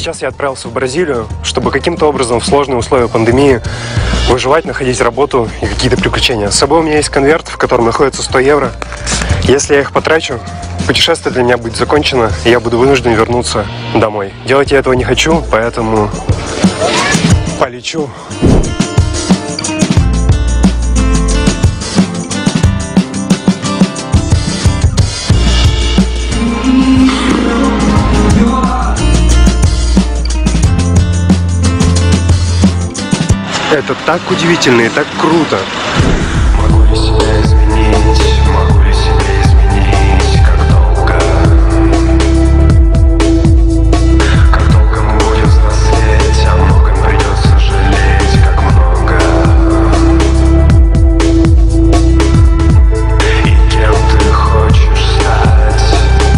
сейчас я отправился в Бразилию, чтобы каким-то образом в сложные условия пандемии выживать, находить работу и какие-то приключения. С собой у меня есть конверт, в котором находится 100 евро. Если я их потрачу, путешествие для меня будет закончено, и я буду вынужден вернуться домой. Делать я этого не хочу, поэтому полечу. Это так удивительно и так круто. Могу ли себя изменить? Могу ли себя изменить? Как долго? Как долго мы будем взрослеть? О многом придется жалеть. Как много. И кем ты хочешь стать?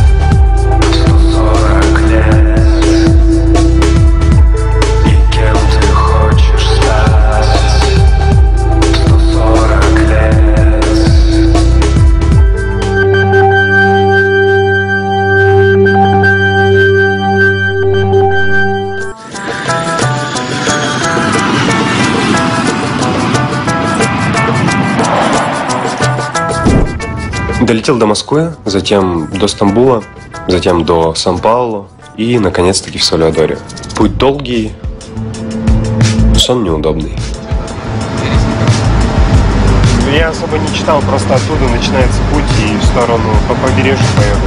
140 лет. И кем ты хочешь стать? Долетел до Москвы, затем до Стамбула, затем до Сан-Паулу и, наконец-таки, в Сальвадоре. Путь долгий, сон неудобный. Я особо не читал, просто оттуда начинается путь и в сторону по побережью поеду.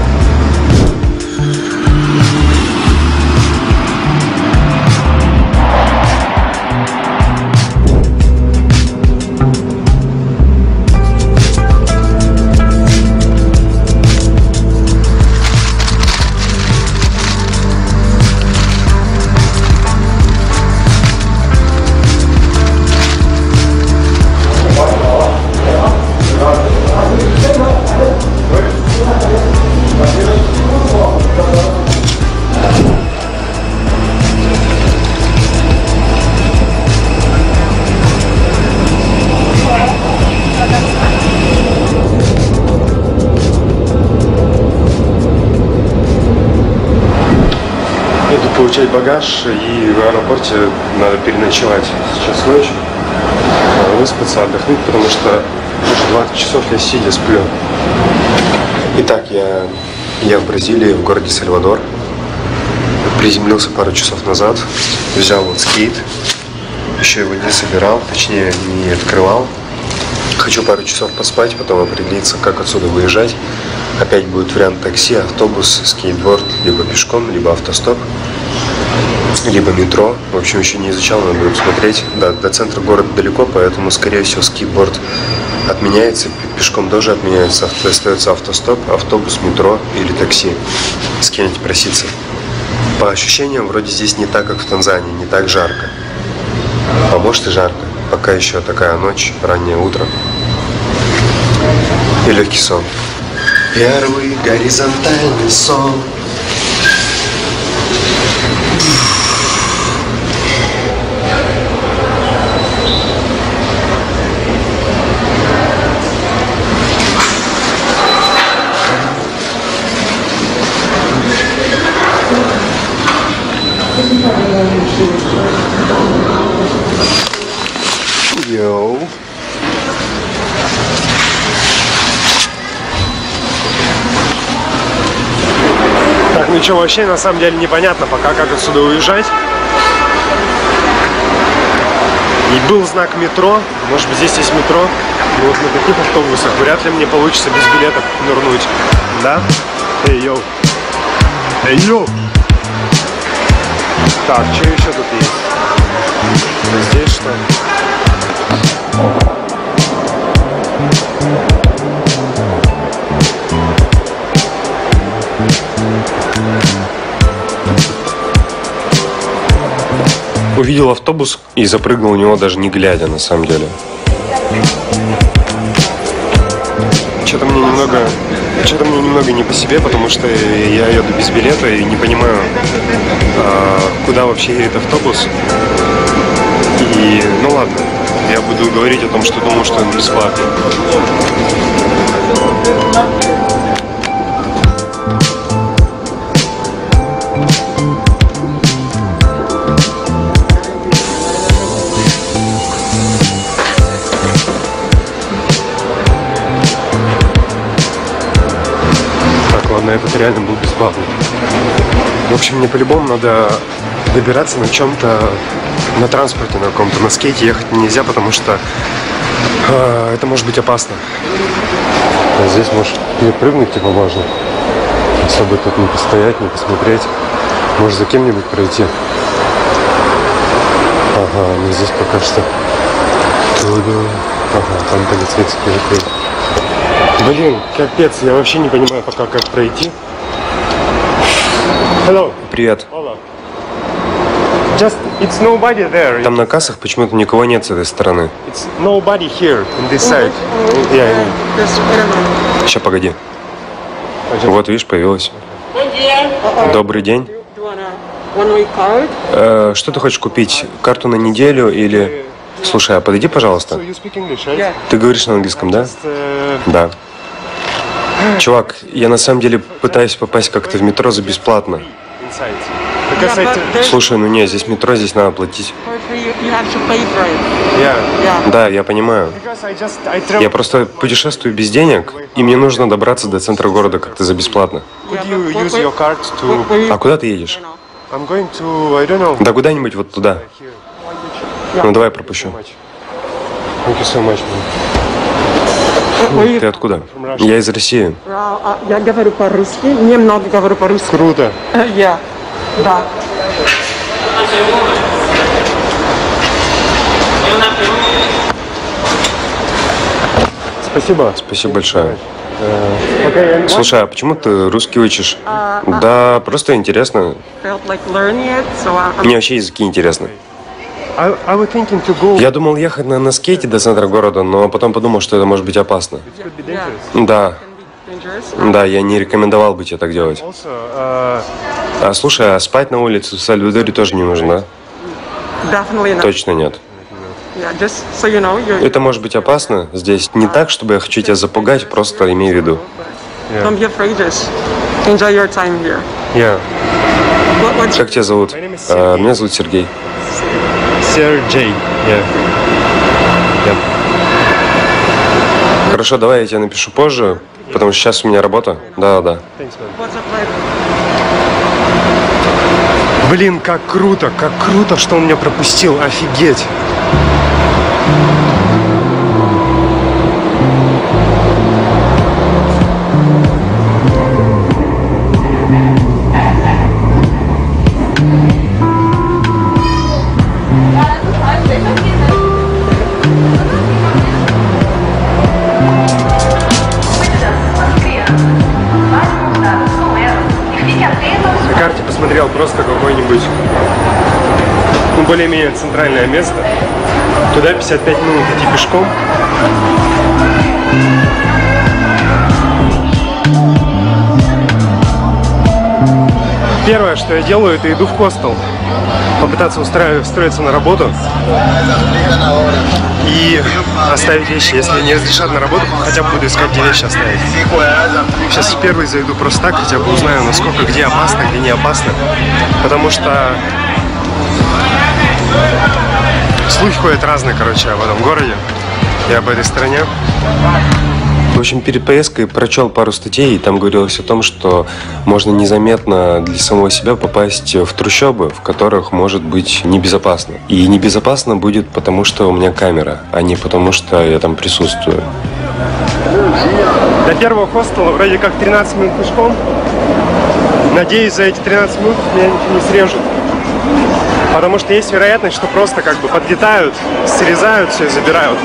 Иду получать багаж, и в аэропорте надо переночевать. Сейчас ночь, выспаться, отдохнуть, потому что уже 20 часов я сидя сплю. Итак, я в Бразилии, в городе Сальвадор. Приземлился пару часов назад, взял вот скейт, еще его не собирал, точнее не открывал. Хочу пару часов поспать, потом определиться, как отсюда выезжать. Опять будет вариант такси, автобус, скейтборд, либо пешком, либо автостоп, либо метро. В общем, еще не изучал, надо будет смотреть. Да, до центра города далеко, поэтому, скорее всего, скейтборд отменяется, пешком тоже отменяется, остается автостоп, автобус, метро или такси. С кем-нибудь проситься. По ощущениям, вроде здесь не так, как в Танзании, не так жарко. А может и жарко. Пока еще такая ночь, раннее утро. И легкий сон. Первый горизонтальный сон. Йоу. Так, ну что, вообще на самом деле непонятно пока, как отсюда уезжать. И был знак метро, может быть здесь есть метро, но вот на таких автобусах вряд ли мне получится без билетов нырнуть. Да? Эй, йоу. Эй, йоу. Так, что еще тут есть? Здесь что? Увидел автобус и запрыгнул в него, даже не глядя, на самом деле. Что-то мне немного не по себе, потому что я еду без билета и не понимаю, куда вообще едет автобус. И, ну ладно, я буду говорить о том, что думал, что он бесплатный. это реально был бесплатный. В общем, мне по-любому надо добираться на чем-то, на транспорте на каком-то. На скейте ехать нельзя, потому что это может быть опасно. А здесь, может, перепрыгнуть типа можно. Особо тут не постоять, не посмотреть. Может, за кем-нибудь пройти. Ага, они здесь пока что... Ага, там полицейские жители. Блин, капец, я вообще не понимаю пока, как пройти. Hello. Привет. Hola. Just, it's nobody there. Там на кассах почему-то никого нет с этой стороны. It's nobody here, on this side. Yeah. Сейчас, погоди. Вот, видишь, появилась. Добрый день. Что ты хочешь купить? Карту на неделю или... Слушай, а подойди, пожалуйста. Ты говоришь на английском, да? Да. Чувак, я на самом деле пытаюсь попасть как-то в метро за бесплатно. Слушай, ну не, здесь метро, здесь надо платить. Да, я понимаю. Я просто путешествую без денег, и мне нужно добраться до центра города как-то за бесплатно. А куда ты едешь? Да куда-нибудь вот туда. Ну давай пропущу. Ты откуда? Я из России. Я говорю по-русски, немного говорю по-русски. Круто. Я, да. Спасибо. Спасибо большое. Слушай, а почему ты русский учишь? Да, просто интересно. Мне вообще языки интересны. Я думал ехать на скейте до центра города, но потом подумал, что это может быть опасно. Да. Да, я не рекомендовал бы тебе так делать. А слушай, а спать на улице в Сальвадоре тоже не нужно, да? Точно нет. Это может быть опасно здесь. Не так, чтобы я хочу тебя запугать, просто имей в виду. Как тебя зовут? Меня зовут Сергей. Сергей. Хорошо, давай я тебе напишу позже, потому что сейчас у меня работа. Да. Блин, как круто, что он меня пропустил, офигеть. На карте посмотрел просто какое-нибудь, более-менее центральное место. Туда 55 минут идти пешком. Первое, что я делаю, это иду в хостел. Попытаться устроиться на работу и оставить вещи. Если не разрешат на работу, хотя бы буду искать, где вещи оставить. Сейчас первый зайду просто так, хотя бы узнаю, насколько где опасно, где не опасно. Потому что слухи ходят разные, короче, об этом городе и об этой стране. В общем, перед поездкой прочел пару статей, и там говорилось о том, что можно незаметно для самого себя попасть в трущобы, в которых может быть небезопасно. И небезопасно будет потому, что у меня камера, а не потому, что я там присутствую. До первого хостела вроде как 13 минут пешком. Надеюсь, за эти 13 минут меня ничего не срежут. Потому что есть вероятность, что просто как бы подлетают, срезают все и забирают.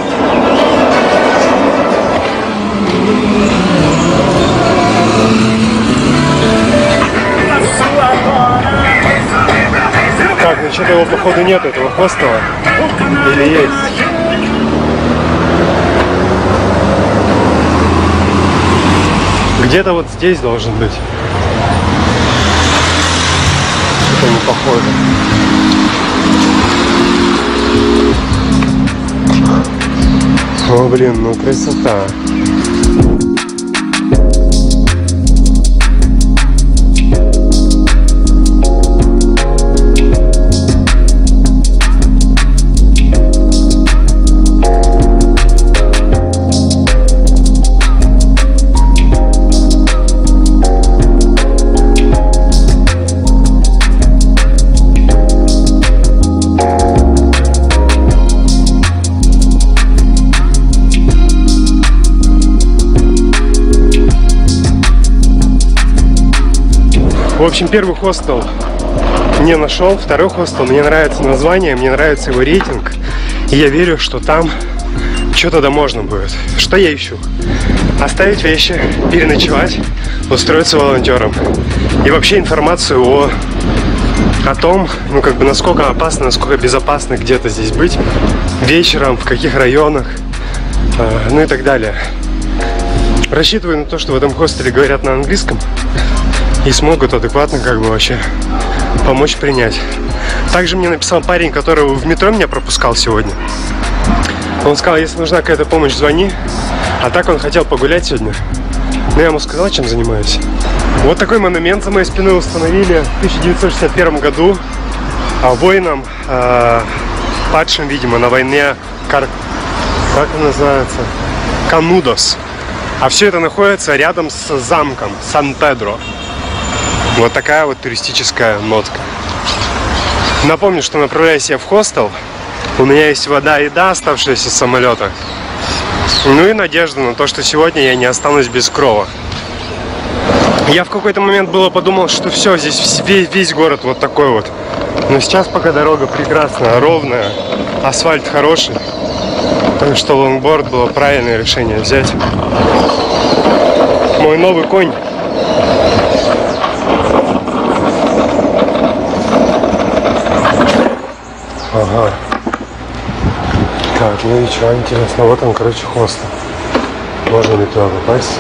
Так, ну что-то его походу нет, этого хостела. Или есть? Где-то вот здесь должен быть. Что-то не похоже. О, блин, ну красота. В общем, первый хостел не нашел, второй хостел, мне нравится название, мне нравится его рейтинг. И я верю, что там что-то да можно будет. Что я ищу? Оставить вещи, переночевать, устроиться волонтером. И вообще информацию о том, ну как бы насколько опасно, насколько безопасно где-то здесь быть вечером, в каких районах, ну и так далее. Рассчитываю на то, что в этом хостеле говорят на английском и смогут адекватно как бы вообще помочь принять. Также мне написал парень, который в метро меня пропускал сегодня. Он сказал, если нужна какая-то помощь, звони. А так он хотел погулять сегодня. Но я ему сказал, чем занимаюсь. Вот такой монумент за моей спиной установили в 1961 году воинам, падшим, видимо, на войне, как это называется, Канудос. А все это находится рядом с замком Сан-Педро. Вот такая вот туристическая нотка. Напомню, что направляюсь я в хостел. У меня есть вода и еда, оставшаяся с самолета. Ну и надежда на то, что сегодня я не останусь без крова. Я в какой-то момент подумал, что все, здесь весь город вот такой вот. Но сейчас пока дорога прекрасная, ровная, асфальт хороший. Так что лонгборд было правильное решение взять. Мой новый конь. Ага. Так, ну и что интересно. Вот он, короче, хостел. Можно ли туда попасть?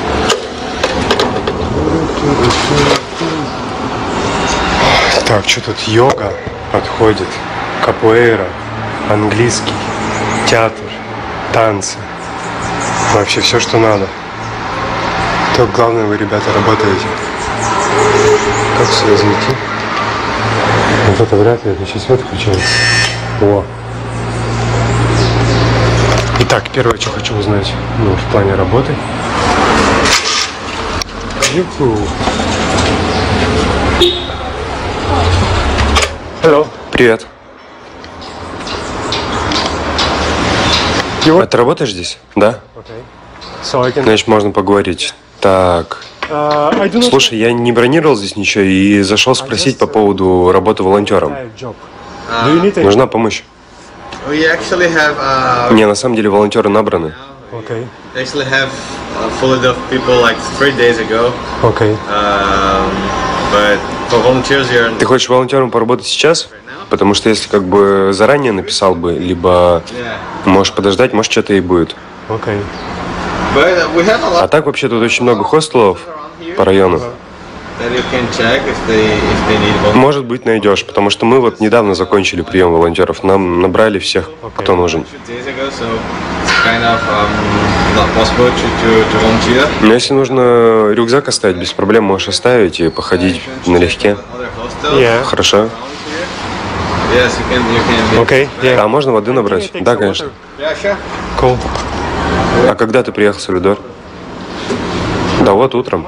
Так, что тут? Йога подходит, капуэйра, английский, театр, танцы. Вообще все, что надо. Только главное, вы, ребята, работаете. Как сюда зайти? Вот это вряд ли, это сейчас свет включается. О. Итак, первое, что хочу узнать, ну, в плане работы. Hello. Привет. А ты работаешь здесь? Да? Okay. Значит, можно поговорить. Так. Слушай, я не бронировал здесь ничего и зашел спросить по поводу работы волонтером. Нужна помощь? Не, на самом деле волонтеры набраны. Okay. They actually have full of people like 3 days ago. Okay. But for volunteers here. Ты хочешь волонтером поработать сейчас? Потому что если как бы заранее написал бы, либо можешь подождать, может что-то и будет. Okay. But we have a lot. А так вообще тут очень много хостелов по району. Может быть, найдешь, потому что мы вот недавно закончили прием волонтеров. Нам набрали всех, кто нужен. Но если нужно рюкзак оставить, без проблем можешь оставить и походить налегке. Хорошо? Окей. А можно воды набрать? Да, конечно. Cool. А когда ты приехал, Сальвадор? Да вот утром.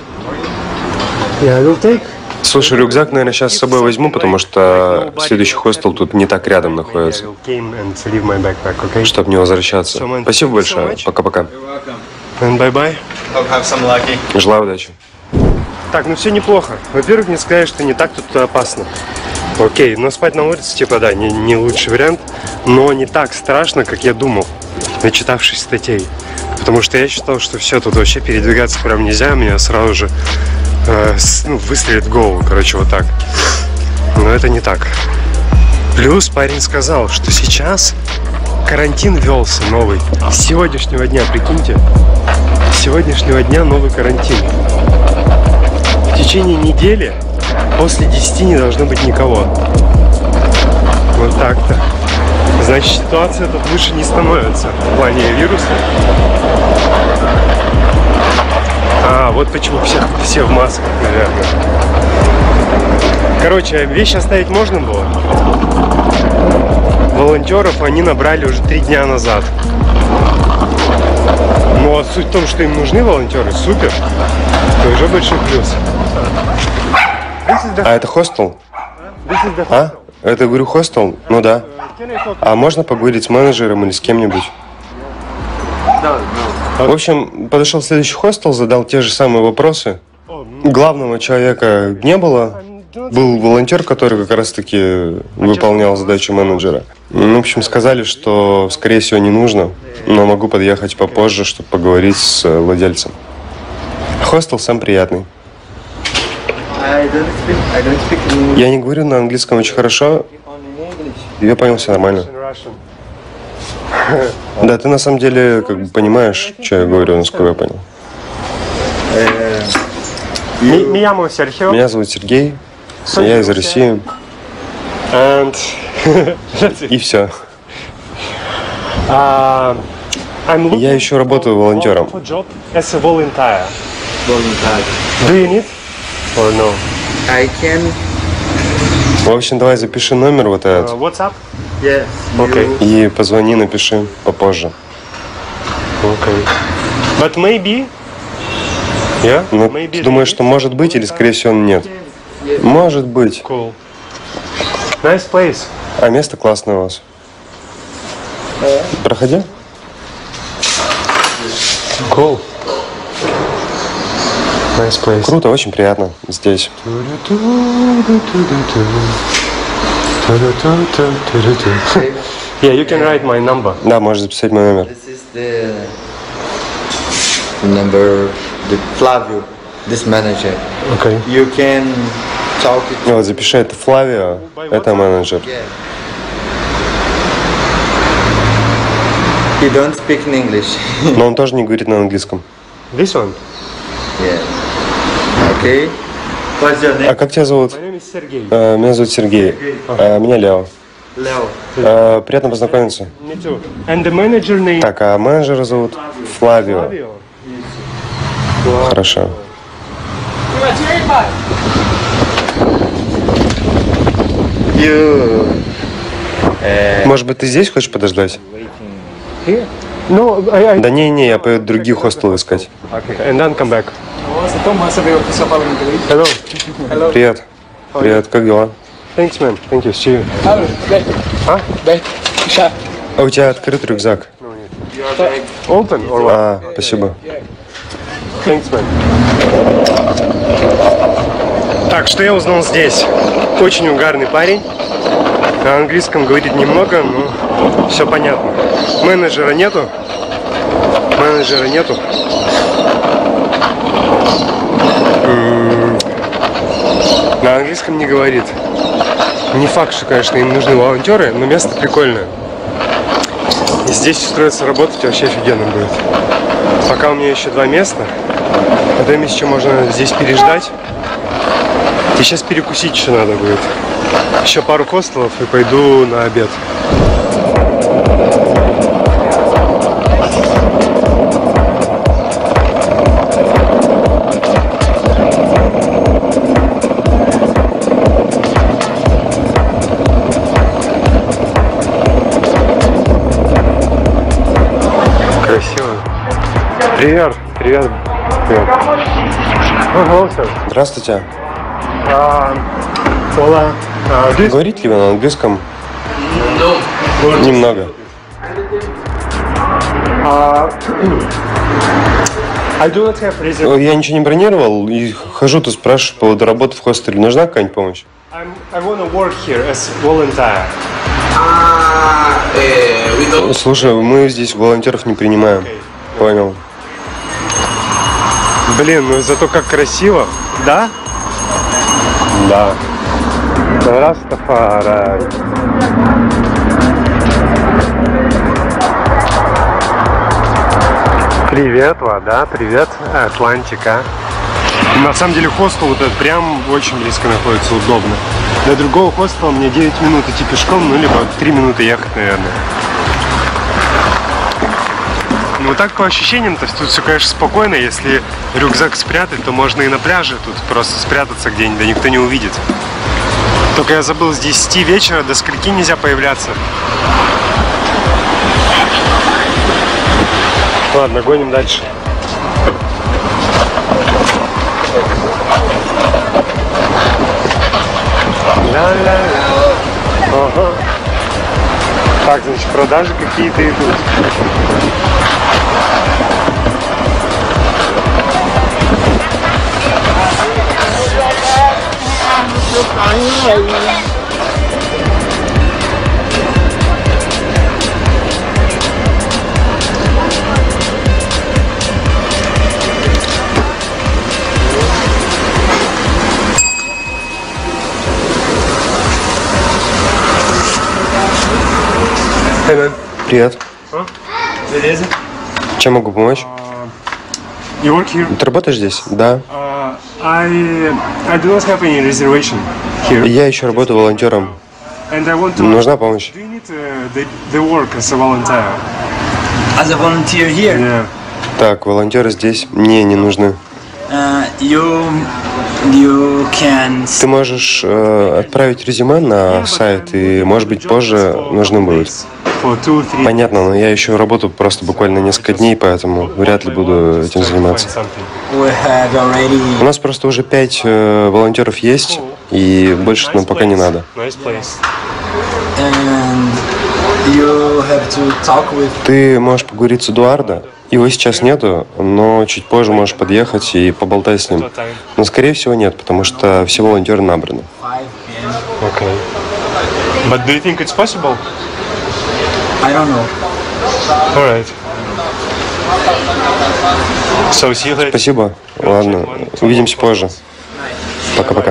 Слушай, рюкзак, наверное, сейчас с собой возьму, потому что следующий хостел тут не так рядом находится. Чтобы не возвращаться. Спасибо большое. Пока-пока. Желаю удачи. Так, ну все неплохо. Во-первых, мне сказали, что не так тут опасно. Окей, но спать на улице, типа, да, не лучший вариант, но не так страшно, как я думал, начитавшись статей. Потому что я считал, что все, тут вообще передвигаться прям нельзя, меня сразу же выстрелит в голову, короче, вот так. Но это не так. Плюс парень сказал, что сейчас карантин ввелся новый. С сегодняшнего дня, прикиньте, с сегодняшнего дня новый карантин. В течение недели после 10 не должно быть никого. Вот так-то. Значит, ситуация тут лучше не становится в плане вируса. А, вот почему все в масках, наверное. Короче, вещи оставить можно было. Волонтеров они набрали уже 3 дня назад. Ну, а суть в том, что им нужны волонтеры, супер. Это уже большой плюс. А это хостел? А? Это, говорю, хостел? Ну да. А можно поговорить с менеджером или с кем-нибудь? В общем, подошел в следующий хостел, задал те же самые вопросы. Главного человека не было. Был волонтер, который как раз-таки выполнял задачу менеджера. Ну, в общем, сказали, что, скорее всего, не нужно, но могу подъехать попозже, чтобы поговорить с владельцем. Хостел сам приятный. Я не говорю на английском очень хорошо. Я понял, все нормально. Да, ты на самом деле как бы понимаешь, что я говорю, насколько я понял. Меня зовут Сергей. Я из России. И все. Я ищу работу волонтером. В общем, давай запиши номер вот этот. И позвони, напиши попозже. Ну, ты думаешь, что может быть или, скорее всего, нет? Может быть. А место классное у вас. Проходи. Круто, очень приятно здесь. Yeah, you can write my number. Да, можешь записать мой номер. This is the number, the Flavio, this manager. Okay. You can talk it. Вот, запиши, это Флавио, это менеджер. Yeah. He don't speak in English. Но он тоже не говорит на английском. This one. Yeah. Okay. What's your А name? как тебя зовут? My name is Sergey. Меня зовут Сергей. Меня Лео. Leo. Приятно познакомиться. Me too. And the manager name. Так, а менеджера зовут Флавио. Хорошо. You. Может быть, ты здесь хочешь подождать? No, I. Да не, я поеду других хостелов искать. Okay. And then come back. Hello. Привет. Привет, как дела? Thanks, man. Thank you. See you. А у тебя открыт рюкзак? Open or what? Спасибо. Thanks, man. Так, что я узнал здесь? Очень угарный парень. На английском говорит немного, но все понятно. Менеджера нету. На английском не говорит. Не факт, что, конечно, им нужны волонтеры, но место прикольное. И здесь устроиться работать вообще офигенно будет. Пока у меня еще 2 места. Потом еще можно здесь переждать. И сейчас перекусить еще надо будет. Еще пару хостелов и пойду на обед. Красиво. Привет. Привет. Здравствуйте. Говорите ли вы на английском? Немного. Я ничего не бронировал и хожу тут спрашиваю по поводу работы в хостеле. Нужна какая-нибудь помощь? Слушай, мы здесь волонтеров не принимаем. Понял. Блин, ну зато как красиво. Да? Да. Растафарай. Привет, вода, привет, Атлантика. На самом деле хостел вот этот прям очень близко находится, удобно. До другого хостела мне 9 минут идти пешком, ну либо 3 минуты ехать, наверное. Ну так по ощущениям-то тут все, конечно, спокойно. Если рюкзак спрятать, то можно и на пляже тут просто спрятаться где-нибудь, да никто не увидит. Только я забыл, с 10 вечера до скольки нельзя появляться. Ладно, гоним дальше. Ага. Так, значит, продажи какие-то идут. Привет. Чем могу помочь? You work here? Ты работаешь здесь? Да. I do not have any reservation here. Я еще работаю волонтером. And I want to Нужна помощь? Do you need the work as a volunteer? As a volunteer here, Yeah. Так, волонтеры здесь мне не нужны. you can. Ты можешь отправить резюме на сайт, и, может быть, позже нужны будут. For 2-3 Понятно, но я еще работаю просто буквально несколько дней, поэтому вряд ли буду этим заниматься. We have already. У нас просто уже 5 волонтеров есть, и больше нам пока не надо. Nice place. And you have to talk with. Ты можешь поговорить с Эдуардо. Его сейчас нету, но чуть позже можешь подъехать и поболтать с ним. Но, скорее всего, нет, потому что все волонтеры набраны. 5 p.m. Okay. But do you think it's possible? I don't know. All right. So see you later. Спасибо. Ладно, увидимся позже. Пока-пока.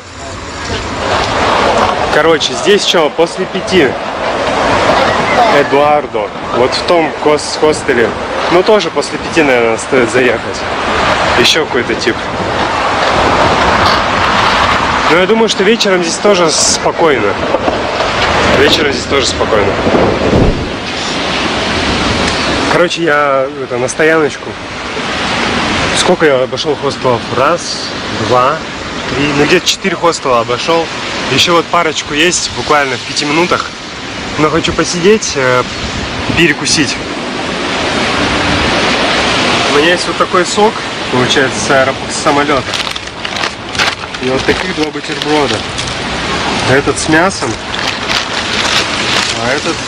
Короче, здесь что, после 5 Эдуардо, вот в том хостеле, ну тоже после 5, наверное, стоит заехать. Еще какой-то тип. Но я думаю, что вечером здесь тоже спокойно. Вечером здесь тоже спокойно. Короче, я на стояночку. Сколько я обошел хостелов? Раз, два, три, ну где-то 4 хостела обошел. Еще вот парочку есть, буквально в 5 минутах. Но хочу посидеть, перекусить. У меня есть вот такой сок, получается, с самолета. И вот таких 2 бутерброда. Этот с мясом, а этот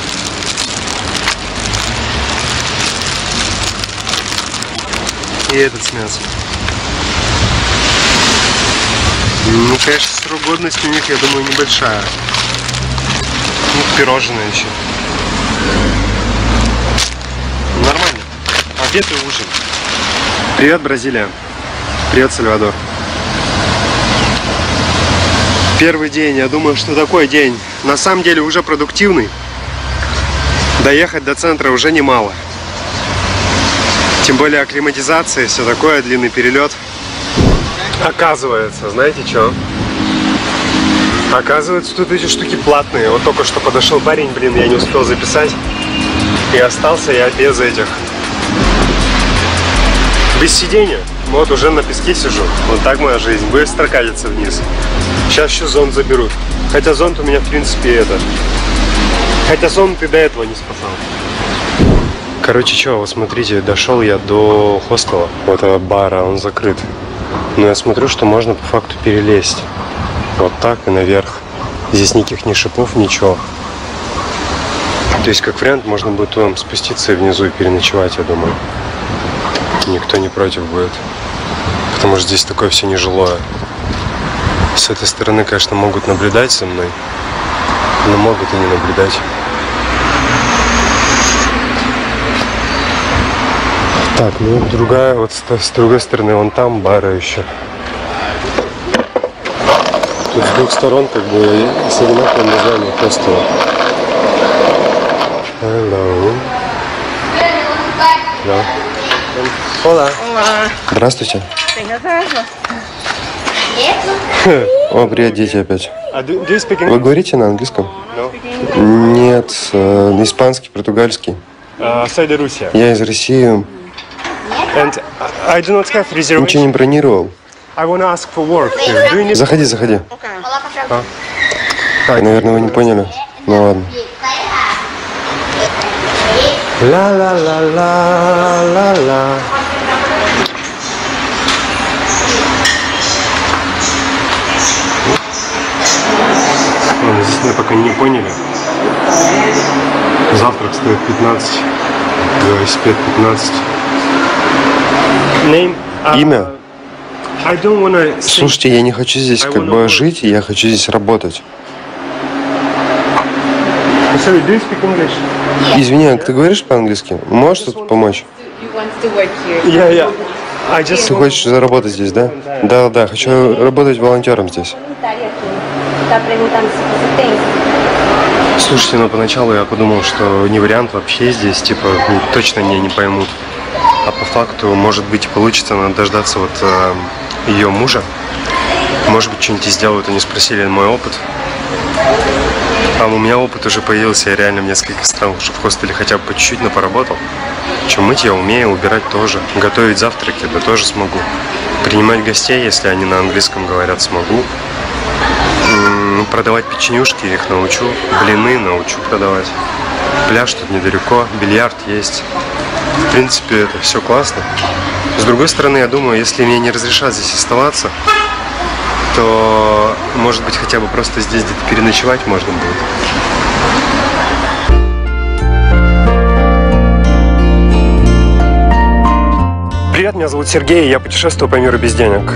и этот с мясом. Ну, конечно, срок годности у них, я думаю, небольшая. Ну, пирожное еще. Нормально. Обед и ужин. Привет, Бразилия. Привет, Сальвадор. Первый день, я думаю, что такой день. На самом деле уже продуктивный. Доехать до центра уже немало. Тем более акклиматизация, все такое, длинный перелет. Оказывается, знаете что? Оказывается, тут эти штуки платные. Вот только что подошел парень, блин, я не успел записать. И остался я без этих. Без сидения. Вот уже на песке сижу. Вот так моя жизнь. Быстро катится вниз. Сейчас еще зонт заберут. Хотя зонт у меня, в принципе, это... Хотя зонт и до этого не спасал. Короче, что, вот смотрите, дошел я до хостела, вот этого бара, он закрыт. Но я смотрю, что можно по факту перелезть. Вот так и наверх. Здесь никаких ни шипов, ничего. То есть, как вариант, можно будет туда спуститься и внизу и переночевать, я думаю. Никто не против будет. Потому что здесь такое все нежилое. С этой стороны, конечно, могут наблюдать за мной. Но могут и не наблюдать. Так, ну другая, вот с другой стороны, вон там бары еще. Тут с двух сторон как бы с одинаковым названием хостела. Hello. Да. Hola. Здравствуйте. О, привет, дети опять. Вы говорите на английском? Нет, испанский, португальский. Я из России. And I do not have reservation. Ничего не бронировал. I want to ask for work here. Do you need... Заходи, заходи. Наверное, вы не поняли. Ну ладно. Ла-ла-ла-ла-ла-ла. Здесь мы пока не поняли. Завтрак стоит 15. Велосипед 15. Name? Имя? I don't wanna say... Слушайте, я не хочу здесь как бы жить, я хочу здесь работать. Sorry, do you speak English? Извини, а ты говоришь по-английски? Можешь тут помочь? You want to work here? Yeah. I just... Ты хочешь заработать здесь, да? Да, хочу работать волонтером здесь. Слушайте, но поначалу я подумал, что не вариант вообще здесь, типа, точно не поймут. А по факту, может быть, получится, надо дождаться вот ее мужа. Может быть, что-нибудь сделают, они спросили мой опыт. А у меня опыт уже появился, я реально в нескольких странах уже в хостеле хотя бы по чуть-чуть, но поработал. Чем мыть я умею, убирать тоже. Готовить завтраки, да тоже смогу. Принимать гостей, если они на английском говорят, смогу. Продавать печенюшки, их научу. Блины научу продавать. Пляж тут недалеко, бильярд есть. В принципе, это все классно. С другой стороны, я думаю, если мне не разрешат здесь оставаться, то, может быть, хотя бы просто здесь где-то переночевать можно будет. Привет, меня зовут Сергей, и я путешествую по миру без денег.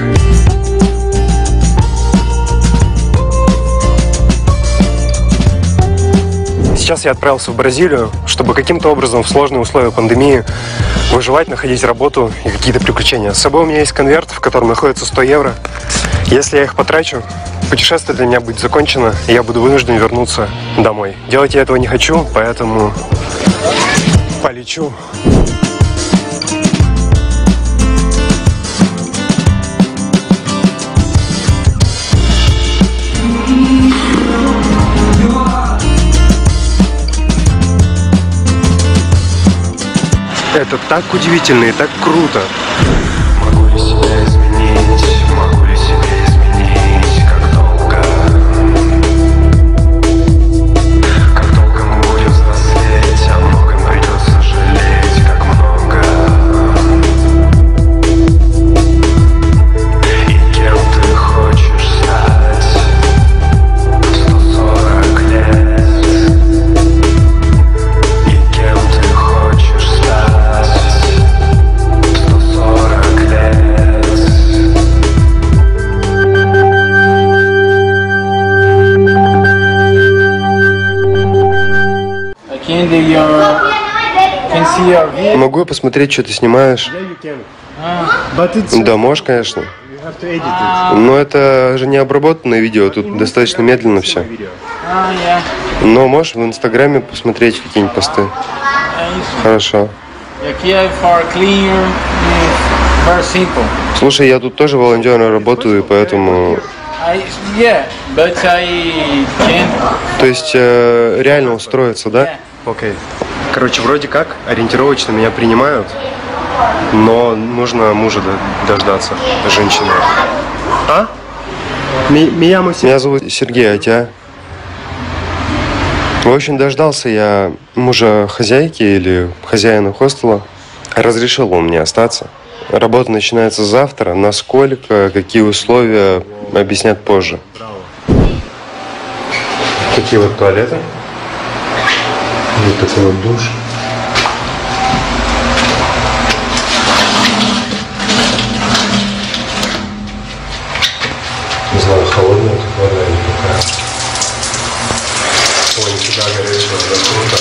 Сейчас я отправился в Бразилию, чтобы каким-то образом в сложные условия пандемии выживать, находить работу и какие-то приключения. С собой у меня есть конверт, в котором находится 100 евро. Если я их потрачу, путешествие для меня будет закончено, и я буду вынужден вернуться домой. Делать я этого не хочу, поэтому полечу. Это так удивительно и так круто. Могу ли себя изменить? Могу ли себя изменить? Как долго? Как долго мы будем взрослеть? О многом придется жалеть, как много. И кем ты хочешь стать? 140 лет. И кем ты хочешь стать? Могу я посмотреть, что ты снимаешь? Да, можешь, конечно. Но это же не обработанное видео, тут достаточно медленно все. Но можешь в Инстаграме посмотреть какие-нибудь посты. Хорошо. Слушай, я тут тоже волонтером работаю, и поэтому... То есть реально устроиться, да? Окей. Короче, вроде как ориентировочно меня принимают, но нужно мужа дождаться, женщины. А? Меня зовут Сергей, а тебя? В общем, дождался я мужа хозяйки или хозяина хостела. Разрешил он мне остаться. Работа начинается завтра. Насколько, какие условия, объяснят позже. Такие вот туалеты. Вот такой вот душ. Не знаю, холодная тут вода или какая. Ой, нифига горячего, да, круто.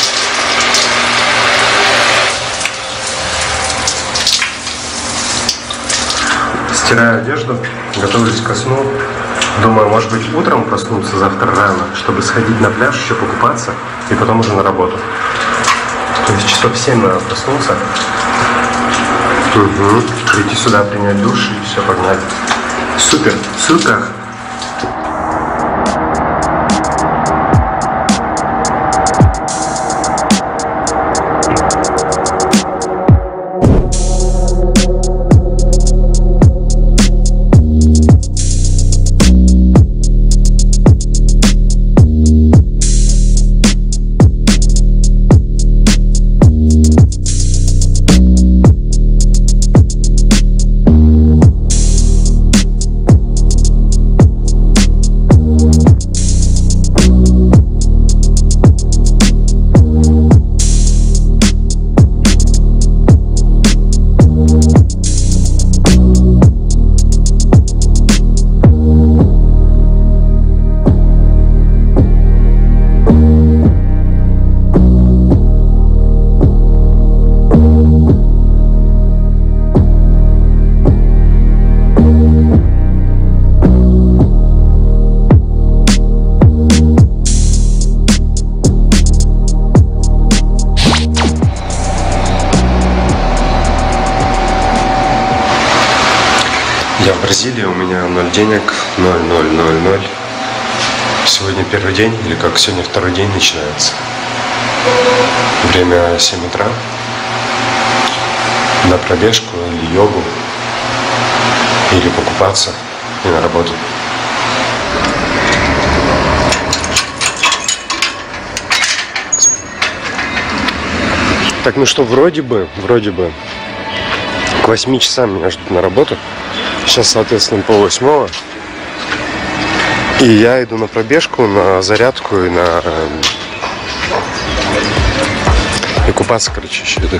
Стираю одежду, готовлюсь ко сну. Думаю, может быть, утром проснуться завтра рано, чтобы сходить на пляж, еще покупаться, и потом уже на работу. То есть часов в 7 надо проснуться. Прийти сюда, принять душ, и все, погнали. Супер, супер! Я в Бразилии, у меня 0 денег, 0. Сегодня первый день, или как сегодня второй день начинается. Время 7 утра. На пробежку или йогу, или покупаться и на работу. Так, ну что, вроде бы к 8 часам меня ждут на работу. Сейчас, соответственно, пол-8. И я иду на пробежку, на зарядку и и купаться, короче, еще иду.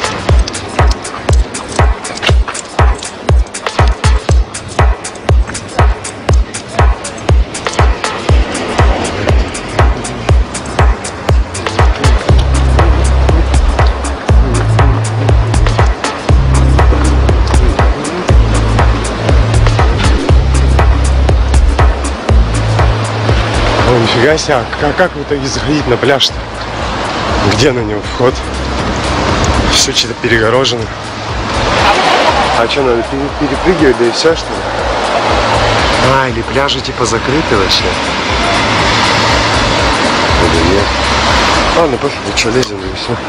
Нифига себе, а как в итоге заходить на пляж-то? Где на него вход? Все что-то перегорожено. А что, надо перепрыгивать, да и все, что ли? А, или пляжи типа закрыты вообще? Или нет? Ладно, пофиг, что, лезем, да и все.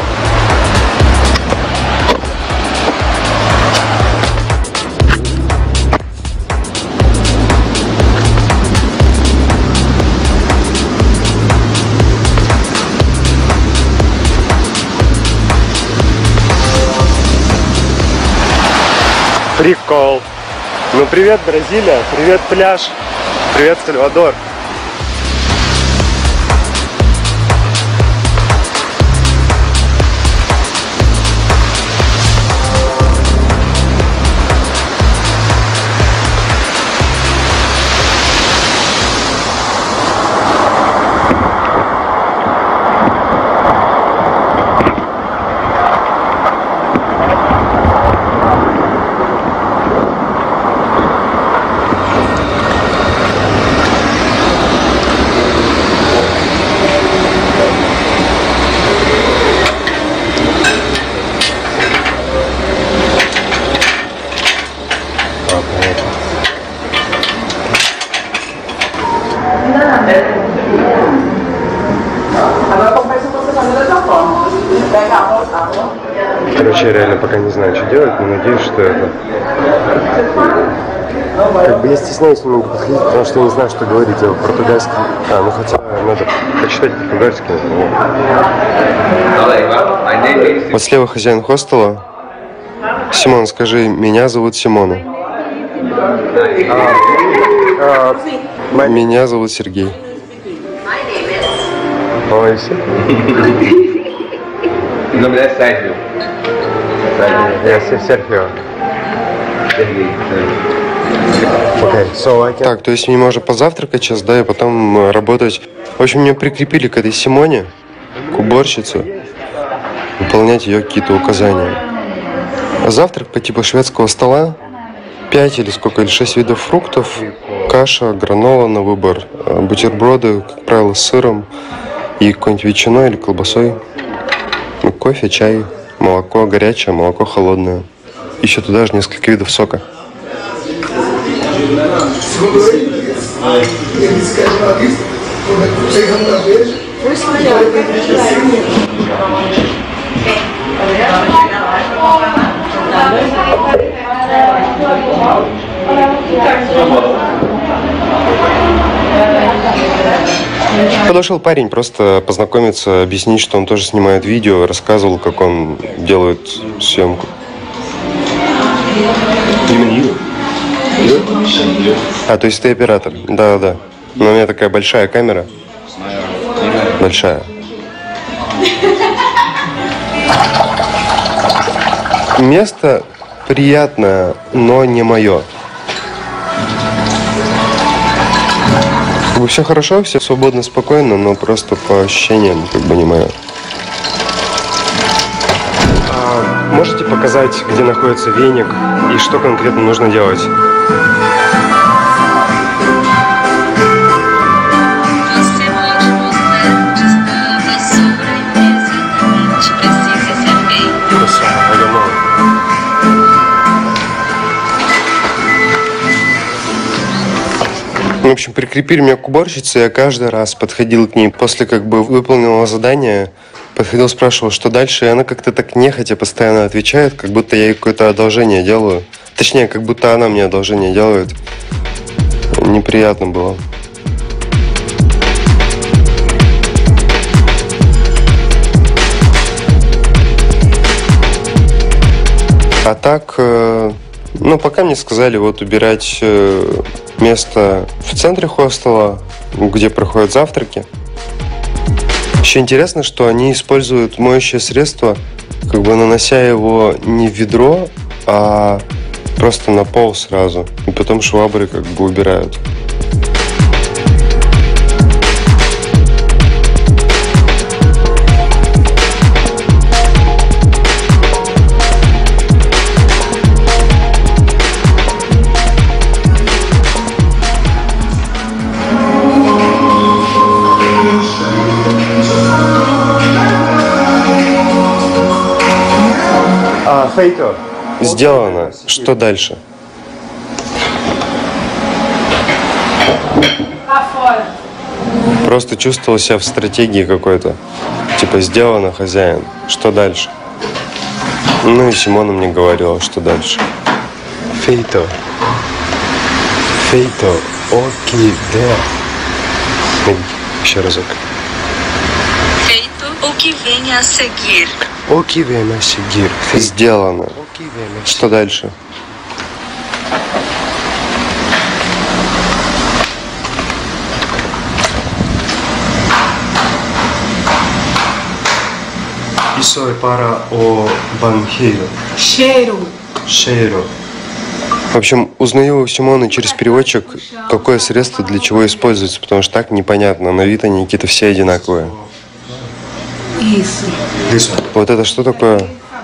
Прикол. Ну привет, Бразилия, привет, пляж, привет, Сальвадор. Короче, я реально пока не знаю, что делать, но надеюсь, что это... Как бы я стесняюсь немного подходить, потому что я не знаю, что говорить. Я португальский... ну хотя надо почитать португальский. Вот слева хозяин хостела. Симон, скажи, меня зовут Симона. Меня зовут Сергей. Ой, Nombre é Sérgio. Серхио. Так, то есть мне можно позавтракать сейчас, да, и потом работать. В общем, меня прикрепили к этой Симоне, к уборщице, выполнять ее какие-то указания. Завтрак по типу шведского стола, 5 или сколько, или 6 видов фруктов, каша, гранола на выбор, бутерброды, как правило, с сыром и какой-нибудь ветчиной или колбасой, кофе, чай, молоко горячее, молоко холодное. Еще туда же несколько видов сока. Подошел парень просто познакомиться, объяснить, что он тоже снимает видео, рассказывал, как он делает съемку. То есть ты оператор? Да. Но у меня такая большая камера. Большая. Место приятное, но не мое. Все хорошо, все свободно, спокойно, но просто по ощущениям как бы не мое. Можете показать, где находится веник и что конкретно нужно делать? общем, прикрепили меня к уборщице, я каждый раз подходил к ней после как бы выполненного задания, подходил, спрашивал, что дальше, и она как-то так нехотя постоянно отвечает, как будто я ей какое-то одолжение делаю. Точнее, как будто она мне одолжение делает. Неприятно было. А так, ну, пока мне сказали вот убирать место в центре хостела, где проходят завтраки. Еще интересно, что они используют моющее средство, как бы нанося его не в ведро, а просто на пол сразу. И потом швабры как бы убирают. Feito. Сделано. Что дальше? Просто чувствовал себя в стратегии какой-то. Типа сделано, хозяин. Что дальше? Ну и Симона мне говорила, что дальше. Feito. Feito. Окей, да. Еще разок. Feito o que vem a seguir. Окей, время seguir. Сделано. Что дальше? Isso é para o banheiro. Cheiro. Cheiro. В общем, узнаю у Симоны через переводчик, какое средство для чего используется, потому что так непонятно. На вид они какие-то все одинаковые. Isso. Вот это что такое?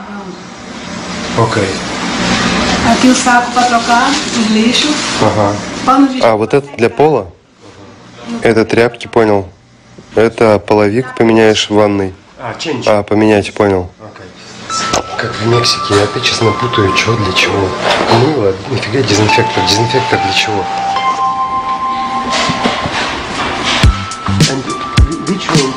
Ok. Aqui o saco para trocar os lixos. Ага. Pano de А, вот это для пола? Это тряпки, понял. Это половик поменяешь в ванной. Change. А, поменять, понял. Как в Мексике, я опять честно путаю, что для чего. Мыло, нифига дезинфектор. Дезинфектор для чего? Which one?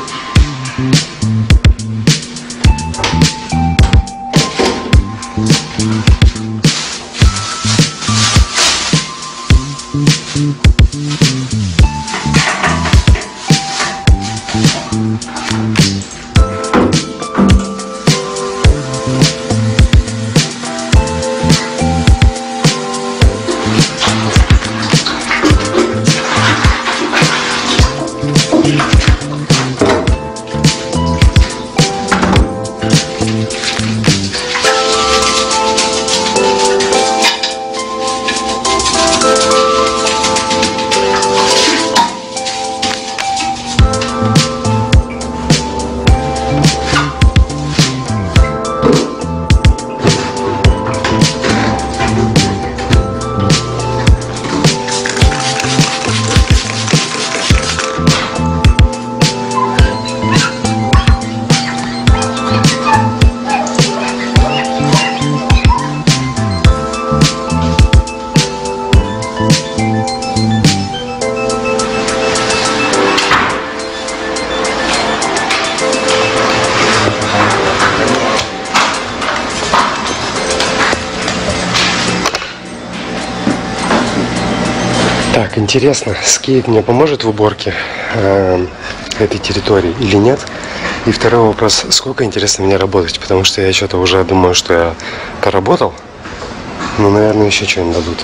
Так, интересно, скейт мне поможет в уборке этой территории или нет? И второй вопрос, сколько, интересно, мне работать? Потому что я что-то уже думаю, что я поработал. Но, наверное, еще что-нибудь дадут.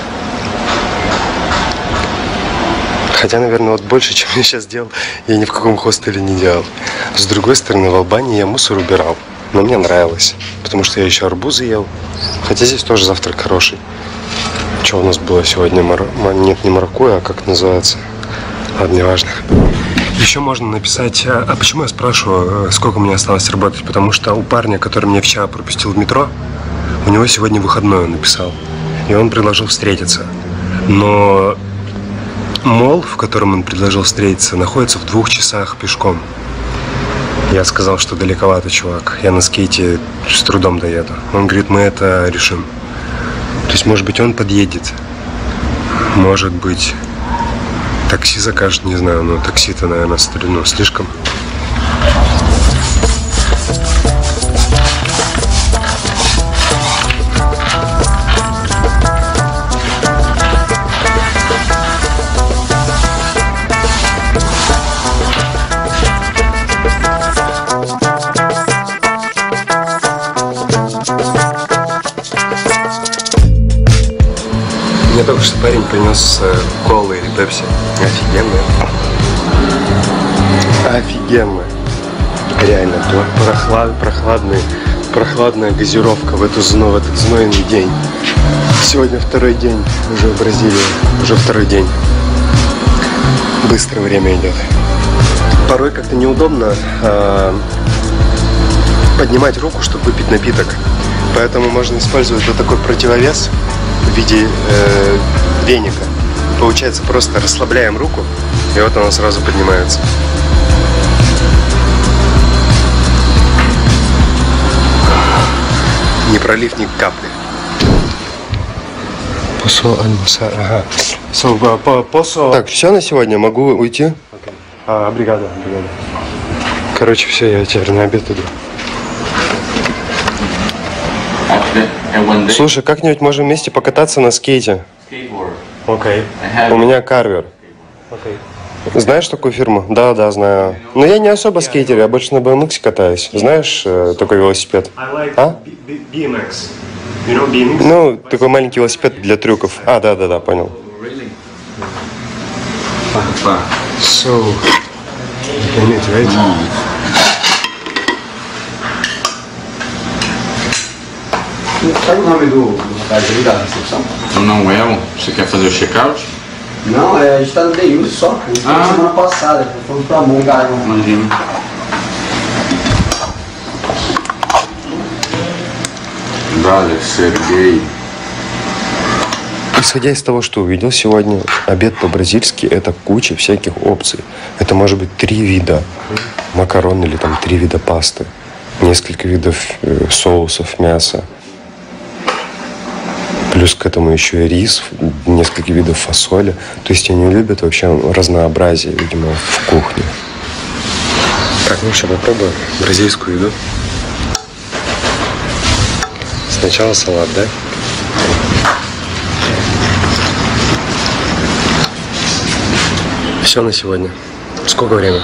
Хотя, наверное, вот больше, чем я сейчас делал, я ни в каком хостеле не делал. С другой стороны, в Албании я мусор убирал. Но мне нравилось, потому что я еще арбузы ел. Хотя здесь тоже завтрак хороший. Что у нас было сегодня? Нет, не маракуйя, а как называется? Ладно, не важно. Еще можно написать, а почему я спрашиваю, сколько мне осталось работать? Потому что у парня, который меня вчера пропустил в метро, у него сегодня выходной, он написал. И он предложил встретиться. Но молл, в котором он предложил встретиться, находится в 2 часах пешком. Я сказал, что далековато, чувак. Я на скейте с трудом доеду. Он говорит, мы это решим. То есть, может быть, он подъедет. Может быть, Такси закажет, не знаю, но такси-то, наверное, слишком. Мне только что парень принес колы или пепси. Офигенно. Офигенно. Реально, прохладная газировка в этот знойный день. Сегодня второй день уже в Бразилии. Уже второй день. Быстро время идет. Порой как-то неудобно поднимать руку, чтобы выпить напиток. Поэтому можно использовать вот такой противовес в виде веника. Получается, просто расслабляем руку, и вот она сразу поднимается. Не пролив ни капли. Так, все на сегодня, могу уйти? Бригада. Короче, все, я теперь на обед иду. Слушай, как-нибудь можем вместе покататься на скейте? Окей. У меня карвер. Знаешь такую фирму? Да, знаю. Но я не особо скейтер, я больше на BMX катаюсь. Знаешь такой велосипед? А? BMX. You know BMX? Ну, такой маленький велосипед для трюков. Да, понял. So, right? Sabe o nome do rapaz ali da recepção? Não é? Você quer fazer o check-out? Não, a gente tá no day use só. A gente foi semana passada, fomos pra Monga. Imagina. Brother, Сергей. Исходя из того, что увидел сегодня, обед по-бразильски – это куча всяких опций. Это может быть 3 вида макарон или там 3 вида пасты, несколько видов соусов, мяса. Плюс к этому еще и рис, несколько видов фасоли. То есть они любят вообще разнообразие, видимо, в кухне. Так, ну что, попробуем бразильскую еду. Сначала салат, да? Все на сегодня. Сколько время?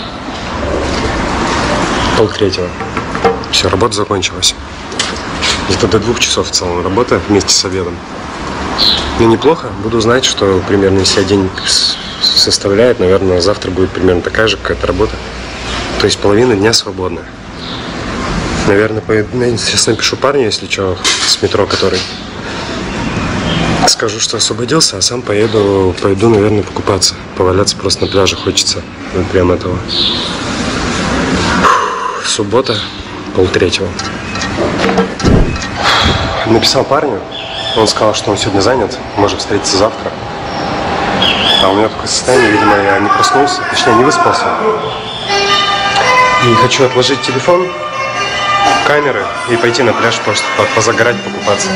2:30. Все, работа закончилась. Где-то до 2 часов в целом работа вместе с обедом. Ну, неплохо. Буду знать, что примерно из себя день составляет. Наверное, завтра будет примерно такая же какая-то работа. То есть половина дня свободна. Наверное, сейчас напишу парню, если что, с метро, который. Скажу, что освободился, а сам пойду, наверное, покупаться. Поваляться просто на пляже хочется. Вот прям этого. Суббота, 2:30. Написал парню. Он сказал, что он сегодня занят. Можем встретиться завтра. А у меня такое состояние, видимо, я не проснулся. Точнее, не выспался. И хочу отложить телефон, камеры и пойти на пляж просто позагорать, покупаться.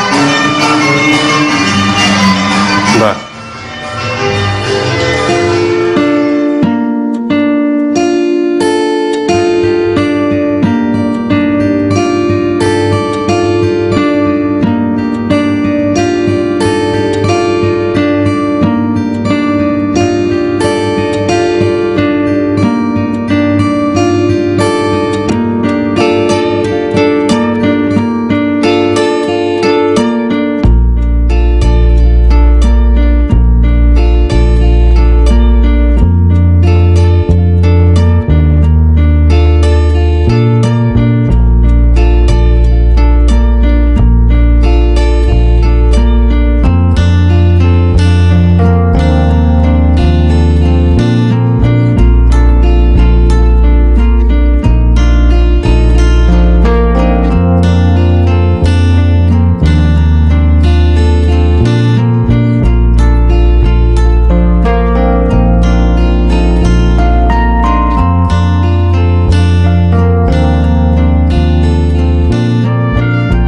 Да.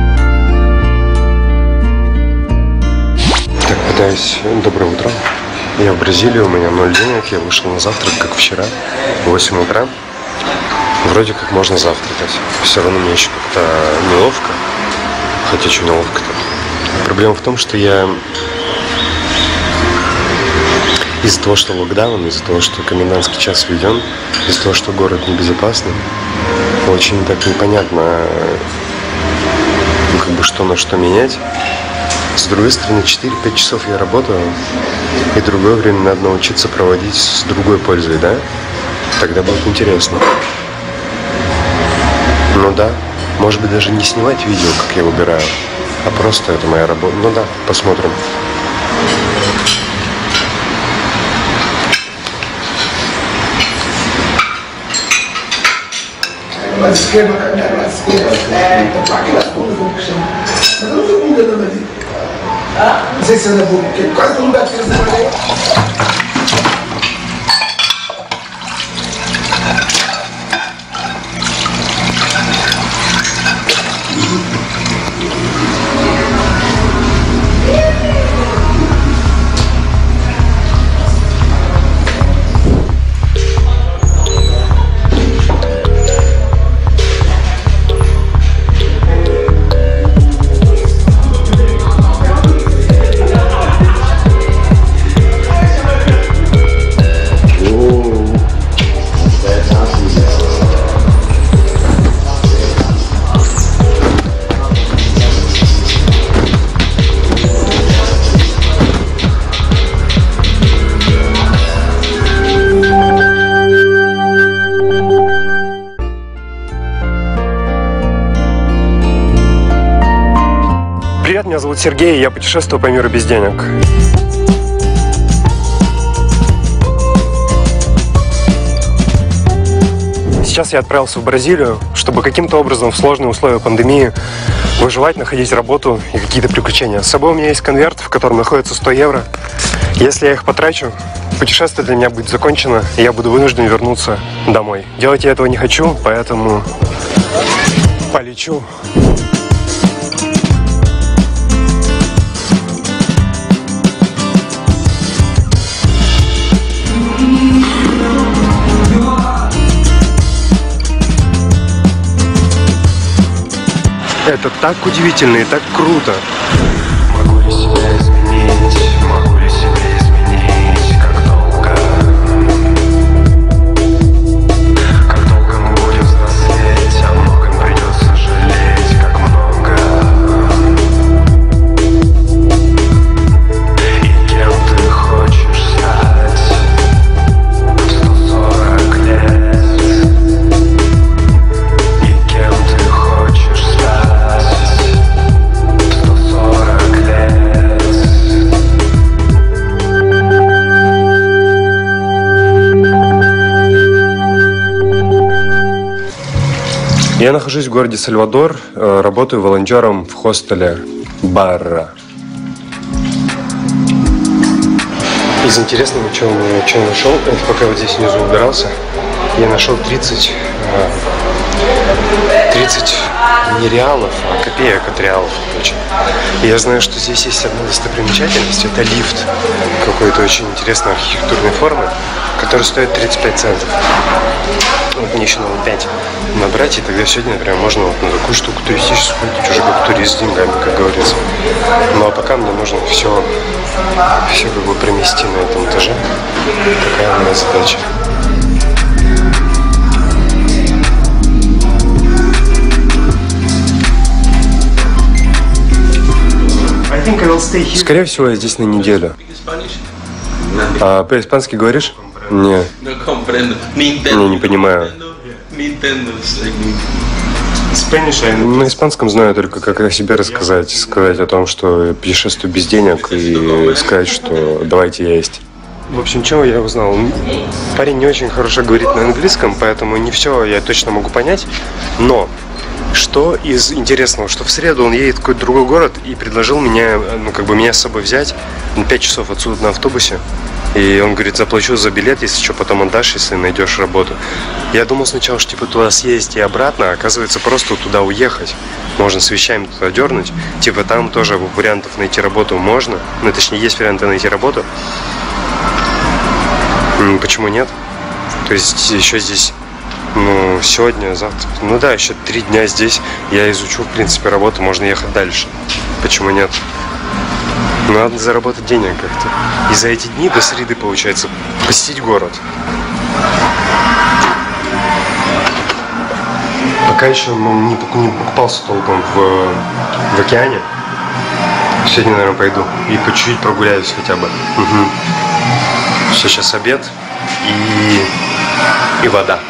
Доброе утро. Я в Бразилии, у меня 0 денег, я вышел на завтрак, как вчера, в 8 утра. Вроде как можно завтракать. Все равно мне еще как-то неловко. Хотя что неловко-то. Проблема в том, что я из-за того, что локдаун, из-за того, что комендантский час введен, из-за того, что город небезопасный, очень так непонятно, как бы что на что менять. С другой стороны, 4-5 часов я работаю, и другое время надо научиться проводить с другой пользой, да? Тогда будет интересно. Ну да, может быть даже не снимать видео, как я выбираю, а просто это моя работа. Ну да, посмотрим. Não sei se anda bom, porque quase todo lugar que você vai. Привет, меня зовут Сергей, я путешествую по миру без денег. Сейчас я отправился в Бразилию, чтобы каким-то образом в сложные условия пандемии выживать, находить работу и какие-то приключения. С собой у меня есть конверт, в котором находится 100 евро. Если я их потрачу, путешествие для меня будет закончено, и я буду вынужден вернуться домой. Делать я этого не хочу, поэтому полечу. Это так удивительно и так круто. Могу ли себя изменить? Могу ли себя изменить? Как долго? Как долго мы будем взрослеть? О многом придется жалеть. Как много. И кем ты хочешь стать? 140 лет. И кем ты хочешь стать? Я нахожусь в городе Сальвадор, работаю волонтером в хостеле Барра. Из интересного, что я нашел, это пока вот здесь внизу убирался, я нашел 30 не реалов, а копеек от реалов. И я знаю, что здесь есть одна достопримечательность, это лифт какой-то очень интересной архитектурной формы, который стоит 35 центов. Вот мне еще надо 5 набрать, и тогда сегодня, например, можно вот на такую штуку туристическую ходить уже как турист с деньгами, как говорится. Ну а пока мне нужно все как бы промести на этом этаже. Такая у меня задача. Скорее всего, я здесь на неделю. А по-испански говоришь? Нет. Не понимаю. На испанском знаю только, как о себе рассказать. Сказать о том, что я путешествую без денег, и сказать, что давайте есть. В общем, чего я узнал? Парень не очень хорошо говорит на английском, поэтому не все я точно могу понять. Но что из интересного, что в среду он едет в какой-то другой город и предложил меня, меня с собой взять на 5 часов отсюда на автобусе. И он говорит, заплачу за билет, если что, потом отдашь, если найдешь работу. Я думал сначала, что типа туда съездить и обратно, а оказывается просто туда уехать. Можно с вещами туда дернуть. Типа там тоже вариантов найти работу можно. Ну, точнее, есть варианты найти работу. Почему нет? То есть еще здесь, ну, сегодня, завтра, ну да, еще 3 дня здесь я изучу, в принципе, работу, можно ехать дальше. Почему нет? Надо заработать денег как-то. И за эти дни до среды, получается, посетить город. Пока еще не покупался толком в океане. Сегодня, наверное, пойду и по чуть-чуть прогуляюсь хотя бы. Угу. Все, сейчас обед и вода.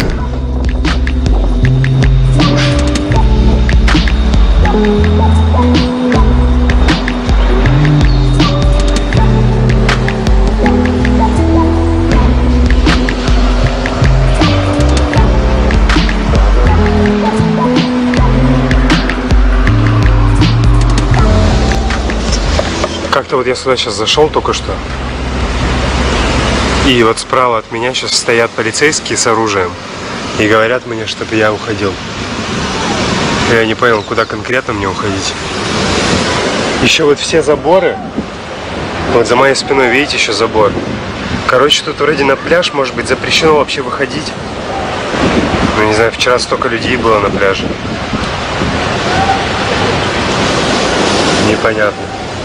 Как-то вот я сюда сейчас зашел только что. И вот справа от меня сейчас стоят полицейские с оружием. И говорят мне, чтобы я уходил. Я не понял, куда конкретно мне уходить. Еще вот все заборы. Вот за моей спиной, видите, еще забор. Короче, тут вроде на пляж, может быть, запрещено вообще выходить. Ну, не знаю, вчера столько людей было на пляже. Непонятно.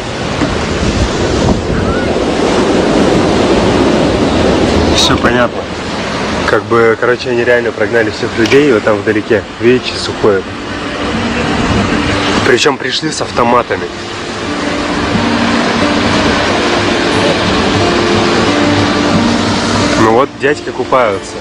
Все понятно. Как бы, короче, они реально прогнали всех людей, вот там вдалеке, видите, сухое. Причем пришли с автоматами. Ну вот дядьки купаются.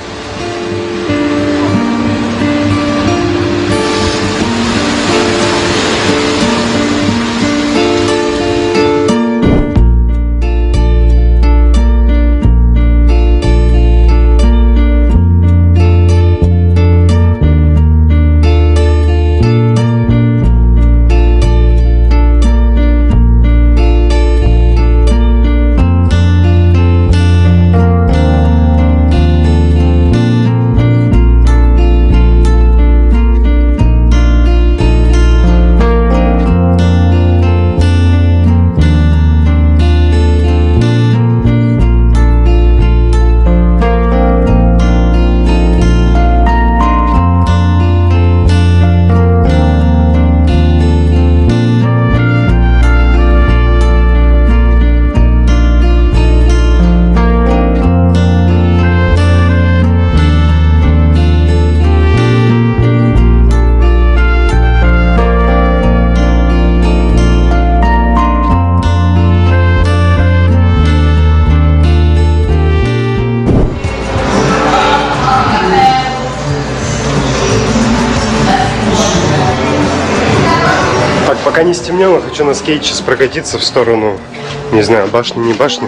Пока не стемнело, хочу на скейте сейчас прокатиться в сторону, не знаю, башни, не башни.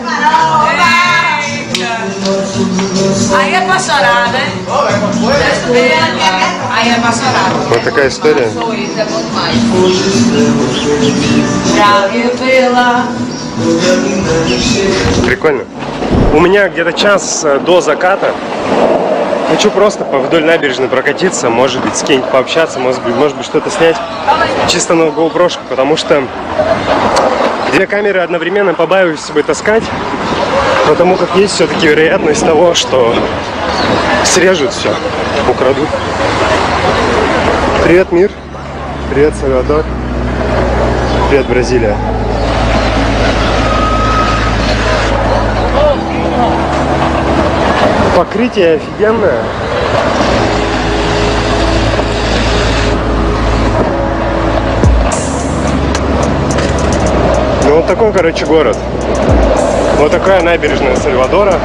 Вот такая история. Прикольно. У меня где-то час до заката. Хочу просто вдоль набережной прокатиться, может быть, с кем-нибудь пообщаться, может быть, что-то снять. Чисто на GoPro-шку, потому что 2 камеры одновременно побаиваюсь с собой таскать, потому как есть все-таки вероятность того, что срежут все, украдут. Привет, мир. Привет, Сальвадор. Привет, Бразилия. Покрытие офигенное. Ну вот такой, короче, город. Вот такая набережная Сальвадора.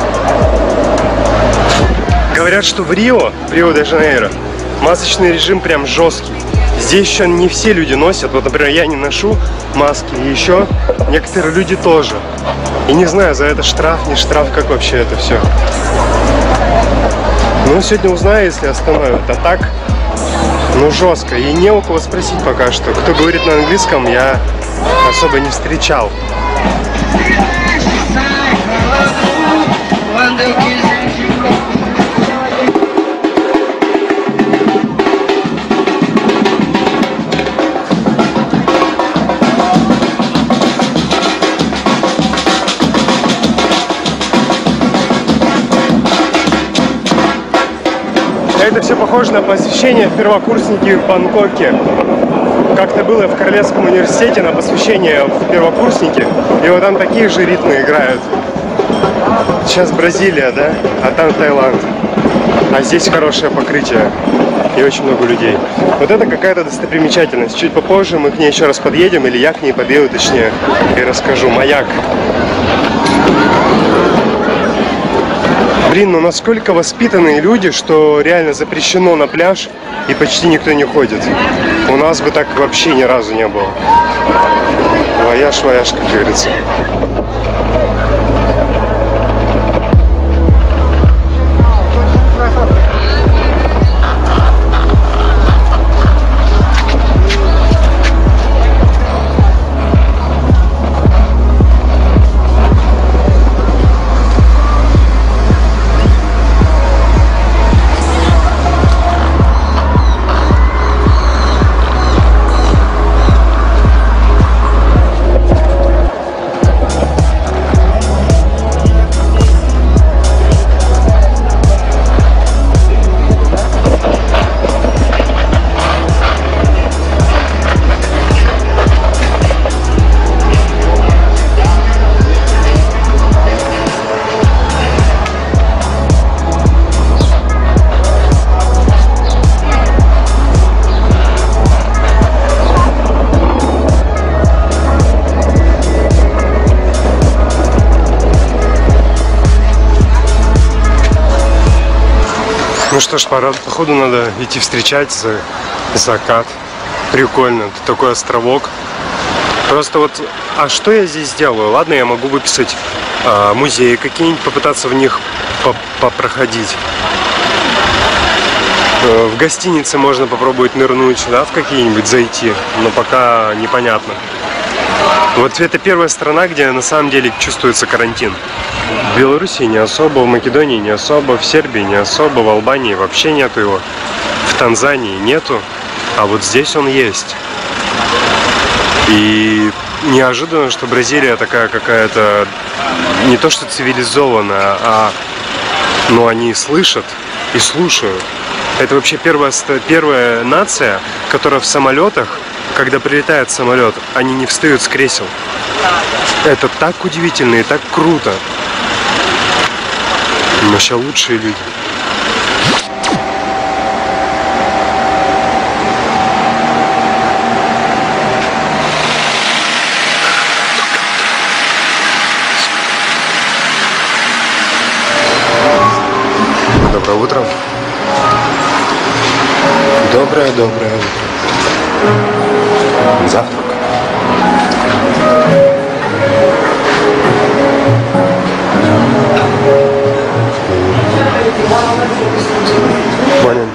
Говорят, что в Рио-де-Жанейро, масочный режим прям жесткий. Здесь еще не все люди носят. Вот, например, я не ношу маски, и еще некоторые люди тоже. И не знаю, за это штраф, не штраф, как вообще это все. Ну, сегодня узнаю, если остановят. А так, ну, жестко. И не у кого спросить пока что. Кто говорит на английском, я особо не встречал. Это все похоже на посвящение в первокурсники в Бангкоке. Как-то было в Королевском университете на посвящение в первокурсники, и вот там такие же ритмы играют. Сейчас Бразилия, да? А там Таиланд. А здесь хорошее покрытие и очень много людей. Вот это какая-то достопримечательность. Чуть попозже мы к ней еще раз подъедем, или я к ней подъеду, точнее, и расскажу. Маяк. Блин, ну насколько воспитанные люди, что реально запрещено на пляж и почти никто не ходит. У нас бы так вообще ни разу не было. Вояж, как говорится. Ну что ж, походу надо идти встречать закат. Прикольно, тут такой островок. Просто вот, а что я здесь делаю? Ладно, я могу выписать музеи какие-нибудь, попытаться в них попроходить. В гостинице можно попробовать нырнуть, да, в какие-нибудь зайти, но пока непонятно. Вот это первая страна, где на самом деле чувствуется карантин. В Беларуси не особо, в Македонии не особо, в Сербии не особо, в Албании вообще нету его, в Танзании нету, а вот здесь он есть. И неожиданно, что Бразилия такая какая-то, не то что цивилизованная, а но они слышат и слушают. Это вообще первая нация, которая в самолетах, когда прилетает самолет, они не встают с кресел. Это так удивительно и так круто. Вообще лучшие люди. Доброе утро. Доброе утро. Завтрак. Morning.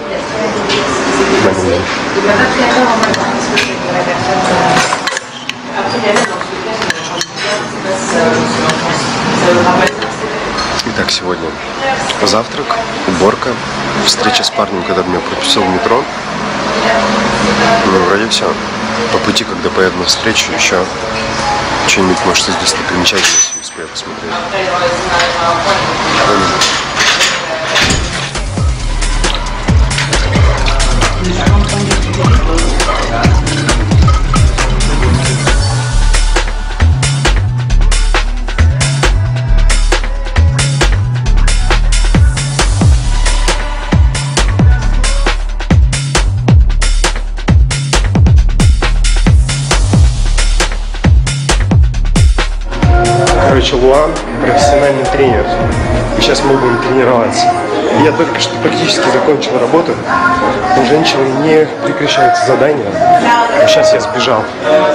Итак, сегодня завтрак, уборка, встреча с парнем, когда меня пропустил в метро. Ну, вроде все. По пути, когда поеду на встречу, еще что-нибудь, может, из достопримечательностей успею посмотреть. Короче, Луан профессиональный тренер. И сейчас мы будем тренироваться. Я только что практически закончил работу. У женщины не прекращается задание. А сейчас я сбежал.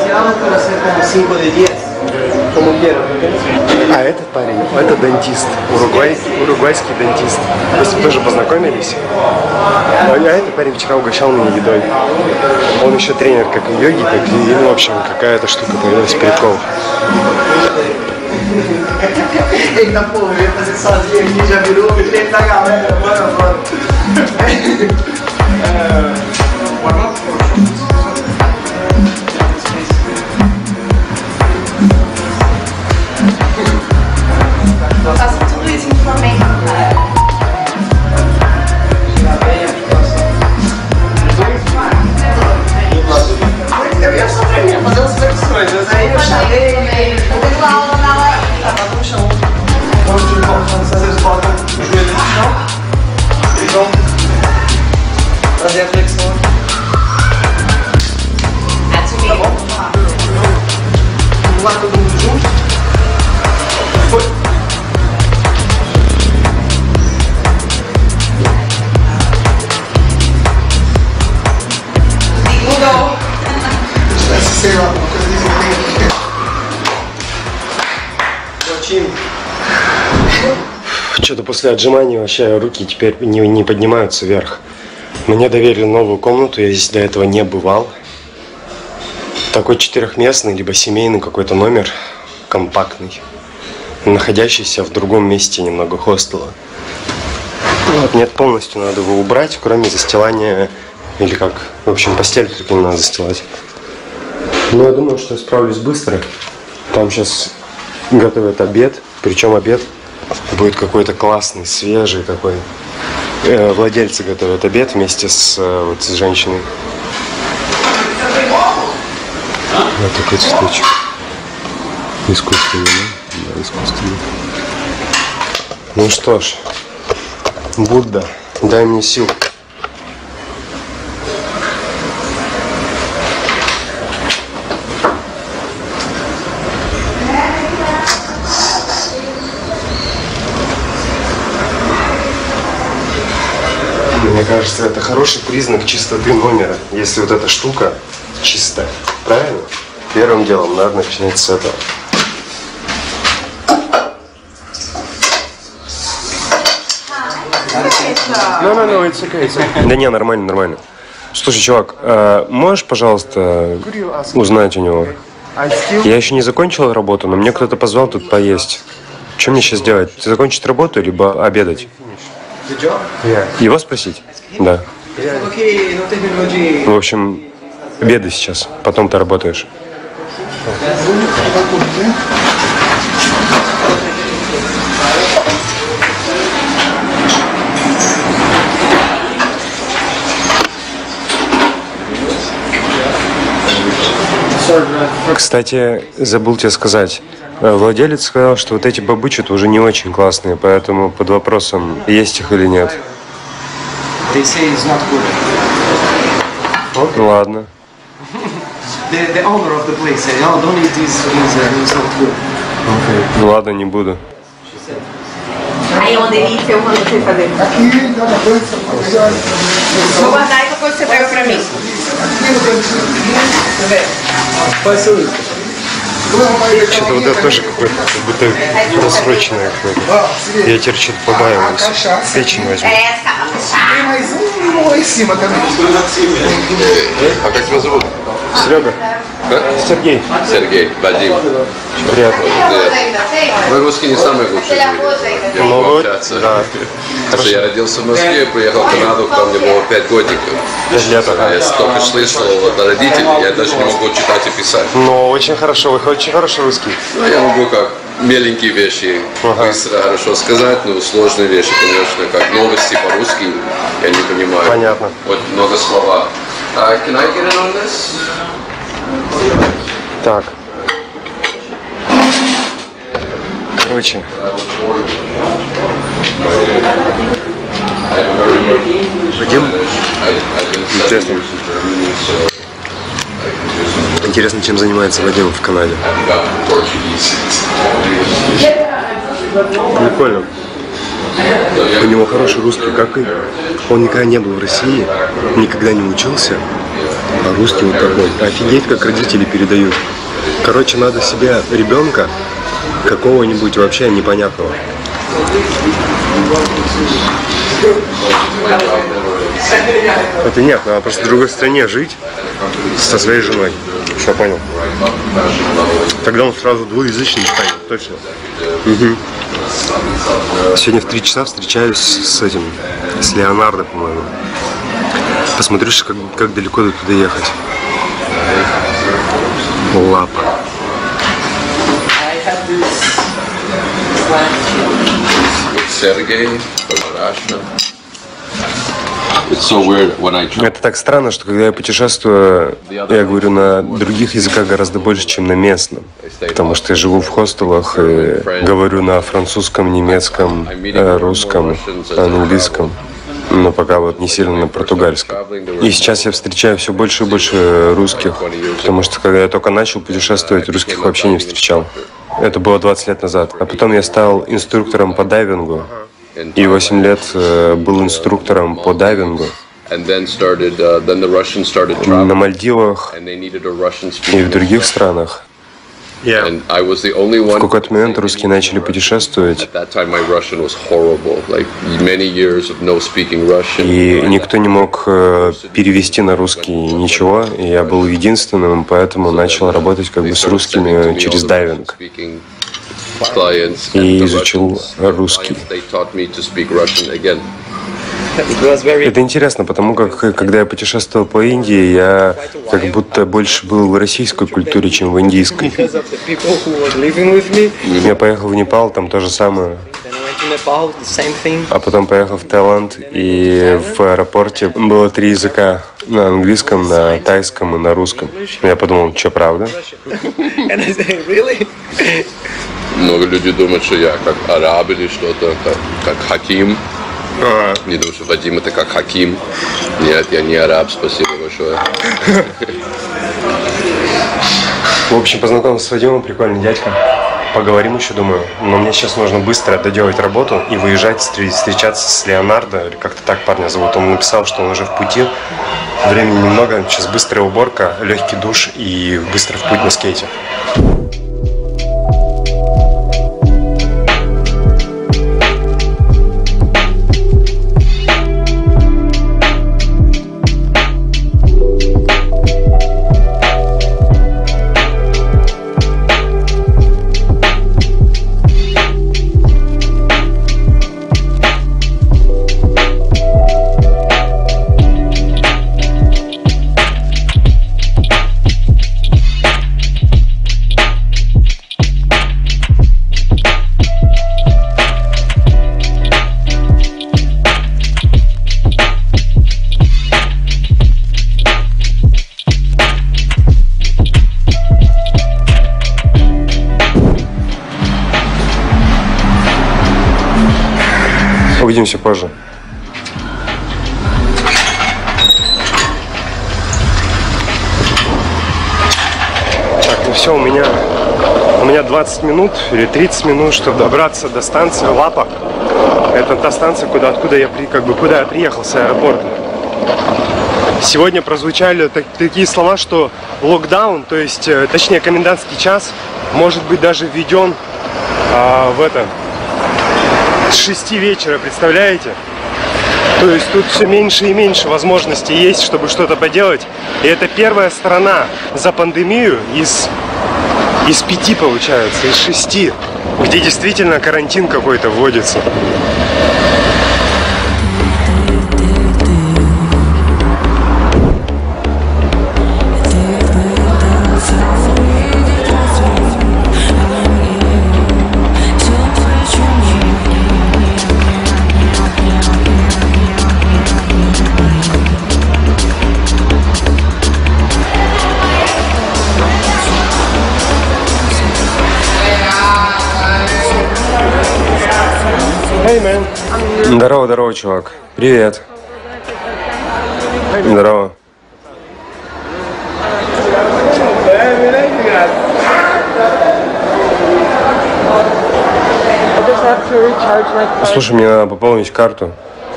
А этот парень, это дантист, уругвайский дантист. То есть мы тоже познакомились. А этот парень вчера угощал меня едой. Он еще тренер как и йоги, так и, ну, в общем, какая-то штука появилась, прикол. Eita porra, eu ia fazer sozinho aqui, já virou o treino da galera, bora. Eu faço tudo isso em Flamengo, cara. Então, fazer a flexão. Tá bom? Vamos lá, todo mundo junto. Foi. Segundo. Deve ser uma coisa de Что-то после отжиманий вообще руки теперь не поднимаются вверх. Мне доверили новую комнату, я здесь до этого не бывал. Такой 4-местный, либо семейный какой-то номер, компактный, находящийся в другом месте немного хостела. Вот, нет, полностью надо его убрать, кроме застилания, или как, в общем, постель только не надо застилать. Но я думаю, что я справлюсь быстро. Там сейчас готовят обед, причем обед будет какой-то классный, свежий такой. Владельцы готовят обед вместе с женщиной. Вот такой цветочек. Искусственный, да? Да, искусственный. Ну что ж, Будда, дай мне сил. Мне кажется, это хороший признак чистоты номера, если вот эта штука чистая. Правильно? Первым делом надо начинать с этого. No, it's okay. Да не, нормально, нормально. Слушай, чувак, можешь, пожалуйста, узнать у него? Я еще не закончил работу, но мне кто-то позвал тут поесть. Что мне сейчас делать? Ты закончить работу, либо обедать? Его спросить? Да. В общем, обедай сейчас, потом ты работаешь. Кстати, забыл тебе сказать. Владелец сказал, что вот эти бобы что-то уже не очень классные, поэтому под вопросом, есть их или нет. Ну ладно. Ну ладно, не буду. Aí é uma delícia, eu mando você fazer. Vou guardar e depois você pega pra mim. Что-то вот это тоже какое-то, как будто просроченное какое-то. Я теперь что-то побаиваюсь. Печень возьму. Tem mais um lá em cima também. А как тебя зовут? Серега? Сергей. Сергей, Вадим. Приятно. Мой русский не самый лучший в мире. Я Ну могу вот, общаться. да. Потому что я родился в Москве, приехал в Канаду, когда мне было 5 годиков. 5 лет. Я столько слышал от родителей, я даже не могу читать и писать. Ну, очень хорошо, вы очень хороший русский. Ну, я могу как меленькие вещи быстро, хорошо сказать, но сложные вещи, конечно, как новости по-русски, я не понимаю. Понятно. Вот много слова. Can I get in on this? Так. Короче. Вадим? Интересно. Интересно, чем занимается Вадим в Канаде. Прикольно. У него хороший русский, как и он никогда не был в России, никогда не учился, а русский вот такой. Офигеть, как родители передают. Короче, надо себе ребенка какого-нибудь вообще непонятного. Это нет, надо просто в другой стране жить со своей женой. Все, понял. Тогда он сразу двуязычным станет, точно. Угу. Сегодня в 3 часа встречаюсь с этим, с Леонардо, по-моему. Посмотрю, как далеко туда ехать. Лапа. Сергей, Это так странно, что когда я путешествую, я говорю на других языках гораздо больше, чем на местном. Потому что я живу в хостелах и говорю на французском, немецком, русском, английском. но пока вот не сильно на португальском. И сейчас я встречаю все больше и больше русских, потому что когда я только начал путешествовать, русских вообще не встречал. Это было 20 лет назад. А потом я стал инструктором по дайвингу, и 8 лет был инструктором по дайвингу. На Мальдивах и в других странах. В какой-то момент русские начали путешествовать, и никто не мог перевести на русский ничего, и я был единственным, поэтому начал работать как бы с русскими через дайвинг. И изучил русский. Это интересно, потому как, когда я путешествовал по Индии, я как будто больше был в российской культуре, чем в индийской. Я поехал в Непал, там то же самое. А потом поехал в Таиланд, и в аэропорте было 3 языка. На английском, на тайском и на русском. Я подумал, что правда? Много людей думают, что я как араб или что-то, как Хаким. Не думаю, что Вадим это как Хаким. Нет, я не араб, спасибо большое. В общем, познакомился с Вадимом, прикольный дядька. Поговорим еще, думаю. Но мне сейчас нужно быстро доделать работу и выезжать, встречаться с Леонардо. Как-то так парня зовут. Он написал, что он уже в пути. Времени немного. Сейчас быстрая уборка, легкий душ и быстро в путь на скейте. Увидимся позже. Так, ну все, у меня 20 минут или 30 минут, чтобы добраться до станции Лапа. Это та станция, откуда я приехал с аэропорта. Сегодня прозвучали такие слова, что локдаун, то есть, точнее, комендантский час, может быть даже введен с 6 вечера, представляете? То есть тут все меньше и меньше возможностей есть, чтобы что-то поделать. И это первая страна за пандемию из 5, получается, из 6, где действительно карантин какой-то вводится. Здорово, здорово, чувак. Привет. Здорово. Слушай, мне надо пополнить карту.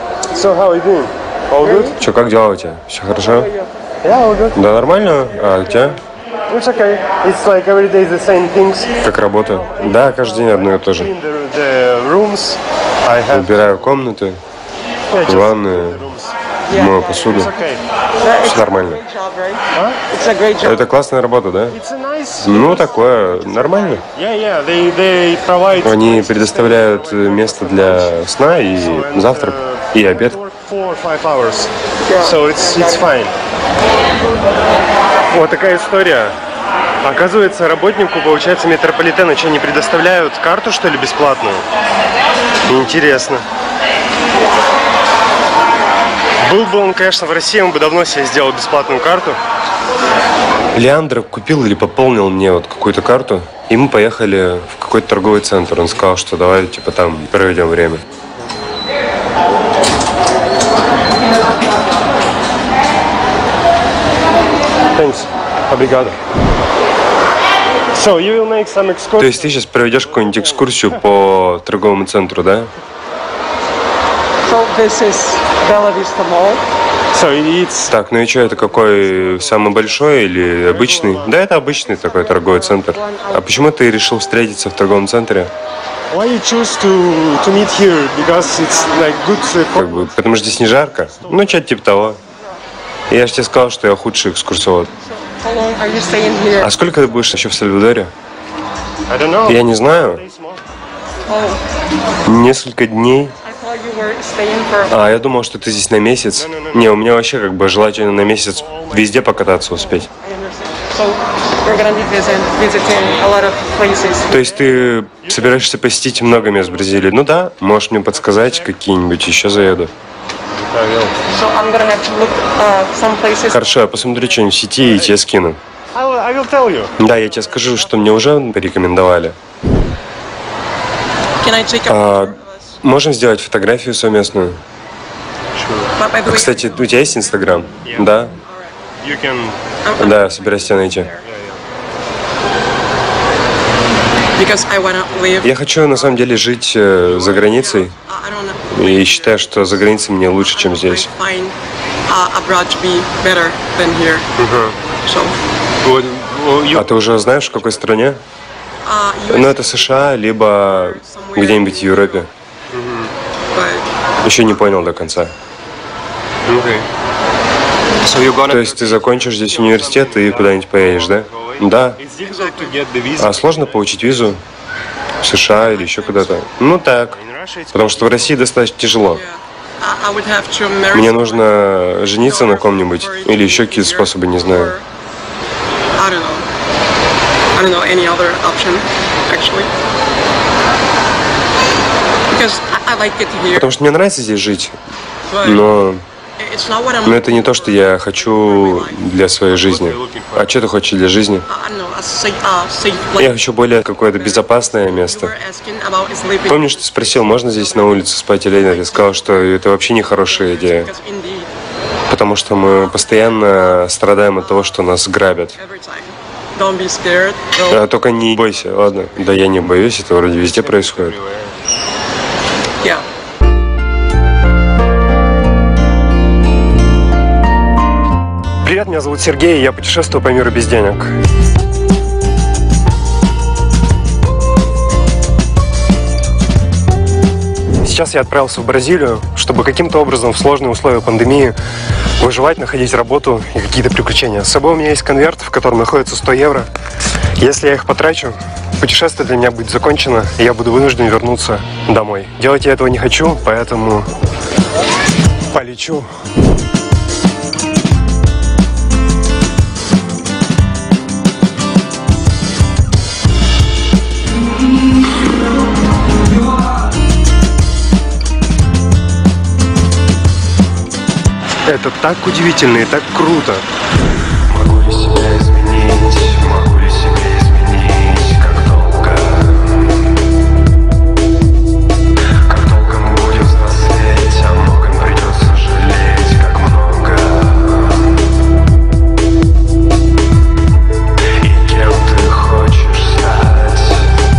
Че, как дела у тебя? Все хорошо? Да, нормально? А у тебя? Как работа? Да, каждый день одно и то же. Убираю комнаты, ванную, мою посуду. Все нормально. Это классная работа, да? Ну, такое, нормально. Они предоставляют место для сна и завтрак, и обед. Вот такая история. Оказывается, работнику, получается, метрополитена что, не предоставляют карту, что ли, бесплатную? Интересно. Был бы он, конечно, в России, он бы давно себе сделал бесплатную карту. Леандро купил или пополнил мне вот какую-то карту, и мы поехали в какой-то торговый центр. Он сказал, что давай, типа, там проведем время. Obrigado. So you will make some excursion. То есть ты сейчас проведешь какую-нибудь экскурсию по торговому центру, да? So this is Bella Vista Mall. So it's... Так, ну и что, это какой, самый большой или обычный? Да, это обычный такой торговый центр. А почему ты решил встретиться в торговом центре? Why you choose to meet here? Because it's like good... Как бы, потому что здесь не жарко. Ну, что-то типа того. Я же тебе сказал, что я худший экскурсовод. How long are you staying here? А сколько ты будешь еще в Сальвадоре? Я не знаю. Несколько дней. I thought you were staying for... А, я думал, что ты здесь на месяц. Не, у меня вообще как бы желательно на месяц везде покататься успеть. So we're gonna be visiting a lot of places. То есть ты собираешься посетить много мест в Бразилии? Ну да, можешь мне подсказать какие-нибудь, еще заеду. So I'm gonna have to look some places. Хорошо, я посмотрю что-нибудь в сети и тебе скину. I will tell you. Да, я тебе скажу, что мне уже порекомендовали. Can I take a Можем сделать фотографию совместную? By the way, Кстати, у тебя есть Инстаграм? Да? You can... Да, собираюсь тебя найти. because I wanna live. Я хочу на самом деле жить за границей. I don't know. И считаю, что за границей мне лучше, чем здесь. I find abroad to be better than here. So. А ты уже знаешь, в какой стране? Ну, это США, либо где-нибудь в Европе. Еще не понял до конца. То есть ты закончишь здесь университет и куда-нибудь поедешь, да? Да. А сложно получить визу в США или еще куда-то? Ну так. Потому что в России достаточно тяжело. Мне нужно жениться на ком-нибудь или еще какие-то способы, не знаю. I don't know any other option, actually. Because I like it here. Потому что мне нравится здесь жить, но это не то, что я хочу для своей жизни. А что ты хочешь для жизни? Я хочу более какое-то безопасное место. Помнишь, ты спросил, можно здесь на улице спать или нет? Я сказал, что это вообще не хорошая идея. Потому что мы постоянно страдаем от того, что нас грабят. Только не бойся, ладно? Да я не боюсь, это вроде везде происходит. Привет, меня зовут Сергей, и я путешествую по миру без денег. Сейчас я отправился в Бразилию, чтобы каким-то образом в сложные условия пандемии выживать, находить работу и какие-то приключения. С собой у меня есть конверт, в котором находится 100 евро. Если я их потрачу, путешествие для меня будет закончено, и я буду вынужден вернуться домой. Делать я этого не хочу, поэтому полечу. Это так удивительно и так круто. Могу ли себя изменить? Могу ли себя изменить? Как долго? Как долго мы будем взрослеть? О многом придется жалеть, как много. И кем ты хочешь стать?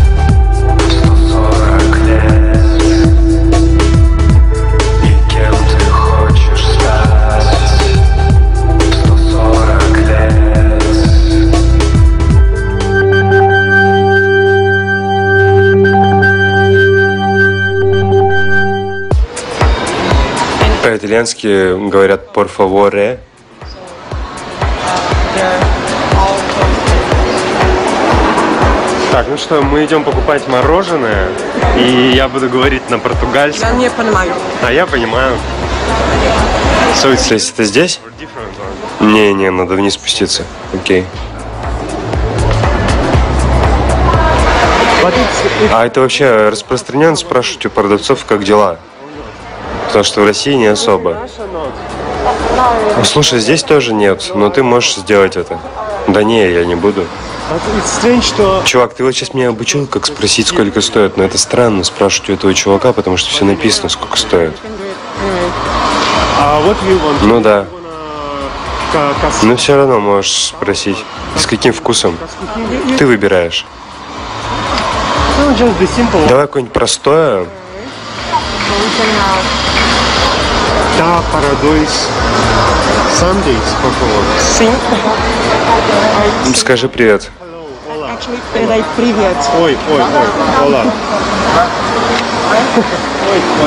140 лет. И кем ты хочешь стать? 140 лет. По-итальянски говорят «por favore». Так, ну что, мы идем покупать мороженое, и я буду говорить на португальском. Я не понимаю. А я понимаю. So, если это здесь? Не, надо вниз спуститься. Окей. А это вообще распространенно спрашивать у продавцов, как дела? Потому что в России не особо. Слушай, здесь тоже нет, но ты можешь сделать это. Да не, я не буду. Чувак, ты вот сейчас меня обучил, как спросить, сколько стоит, но это странно спрашивать у этого чувака, потому что все написано, сколько стоит. Ну да. Но все равно можешь спросить, с каким вкусом ты выбираешь. Давай какое-нибудь простое. Да, Paradise Sundays, по-моему. Скажи привет. Actually, передай привет. Ой, hola. Ой.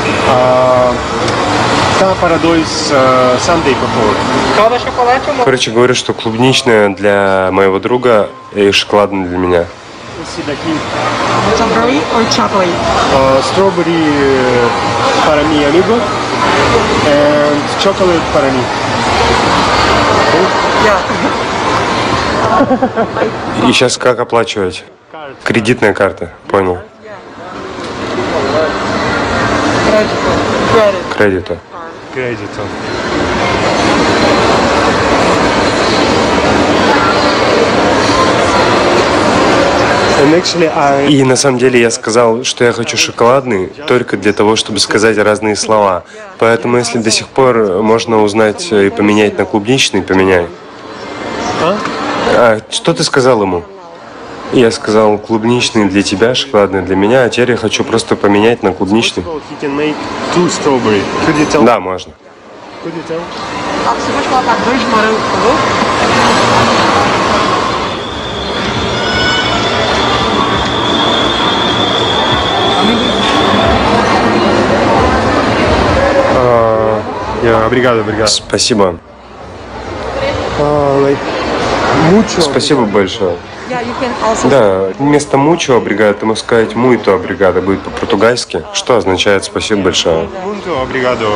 Да, Paradise Sunday, по-моему. Короче, говорю, что клубничная для моего друга и шоколадная для меня. Strawberry or chocolate? Strawberry para mi amigo and chocolate para mí. Yeah. И сейчас как оплачивать? Кредитная карта, понял. Credit. Кредита. И на самом деле я сказал, что я хочу шоколадный только для того, чтобы сказать разные слова. Поэтому если до сих пор можно узнать и поменять на клубничный, поменяй. Что ты сказал ему? Я сказал клубничный для тебя, шоколадный для меня, а теперь я хочу просто поменять на клубничный. Да, можно. Você pode colocar 2 de morango, por favor? Obrigado. Спасибо. Спасибо большое. Yeah, you can also... Да, вместо мучо обригада ты можешь сказать muito обригада, будет по-португальски, что означает спасибо большое. Muito obrigado.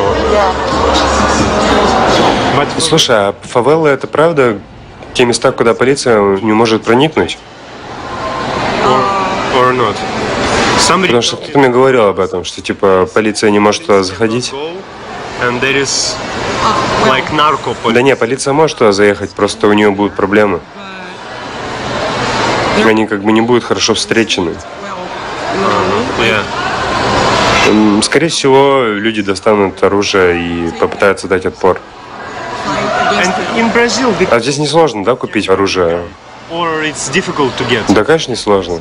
Слушай, а фавелы это правда те места, куда полиция не может проникнуть? Or not. Потому что кто-то мне говорил об этом, что типа полиция не может туда заходить. And there is like narco police. Да не, полиция может туда заехать, просто у нее будут проблемы. Они как бы не будут хорошо встречены. Yeah. Скорее всего, люди достанут оружие и попытаются дать отпор. And in Brazil, А здесь несложно, да, купить оружие? or it's difficult to get. Да, конечно, несложно.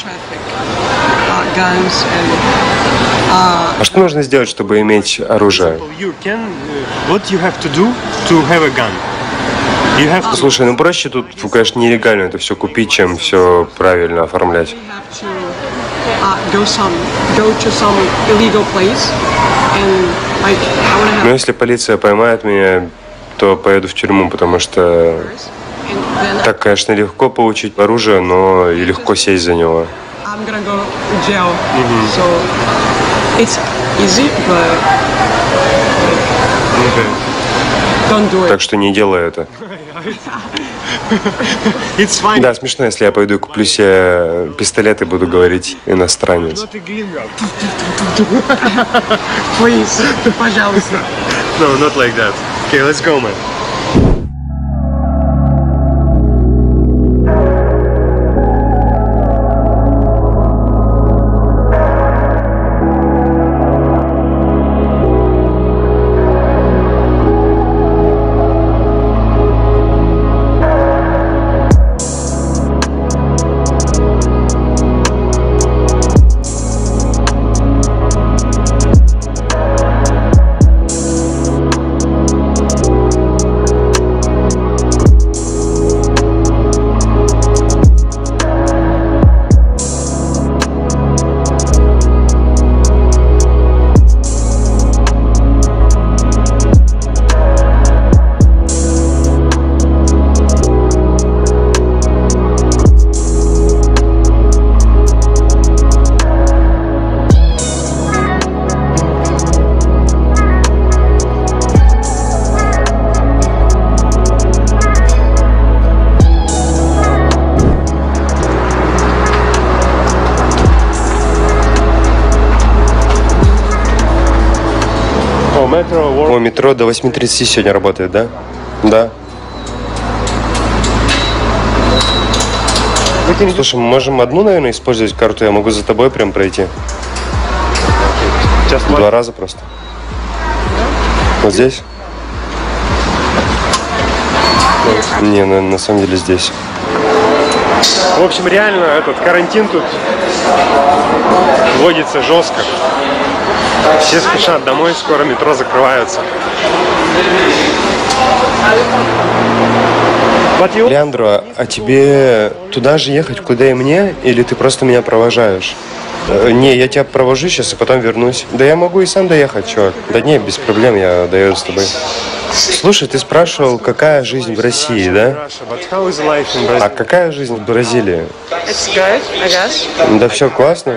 Guns and... А что нужно сделать, чтобы иметь оружие? You can. What you have to do to have a gun? You have to. Слушай, ну проще тут, конечно, нелегально это все купить, чем все правильно оформлять. go to some illegal place and like I want to have Но если полиция поймает меня, то поеду в тюрьму, потому что and then так, конечно, легко получить оружие, но и легко сесть за него. I'm gonna go to jail. So it's easy, but don't do it. Так что не делай это. It's fine. Да, смешно, если я пойду и куплю себе пистолет и буду говорить иностранец. Please, пожалуйста. No, not like that. Okay, let's go, man. О, метро до 8:30 сегодня работает, да? Да. Слушай, мы можем одну, наверное, использовать карту. Я могу за тобой прям пройти. 2 раза просто. Вот здесь. Не, на самом деле здесь. В общем, реально этот карантин тут вводится жестко. Все спешат домой, скоро метро закрываются. Леандро, а тебе туда же ехать, куда и мне, или ты просто меня провожаешь? Не, я тебя провожу сейчас, и потом вернусь. Да я могу и сам доехать, чувак. Да не, без проблем, я доеду с тобой. Слушай, ты спрашивал, какая жизнь в России, да? А какая жизнь в Бразилии? Да все классно.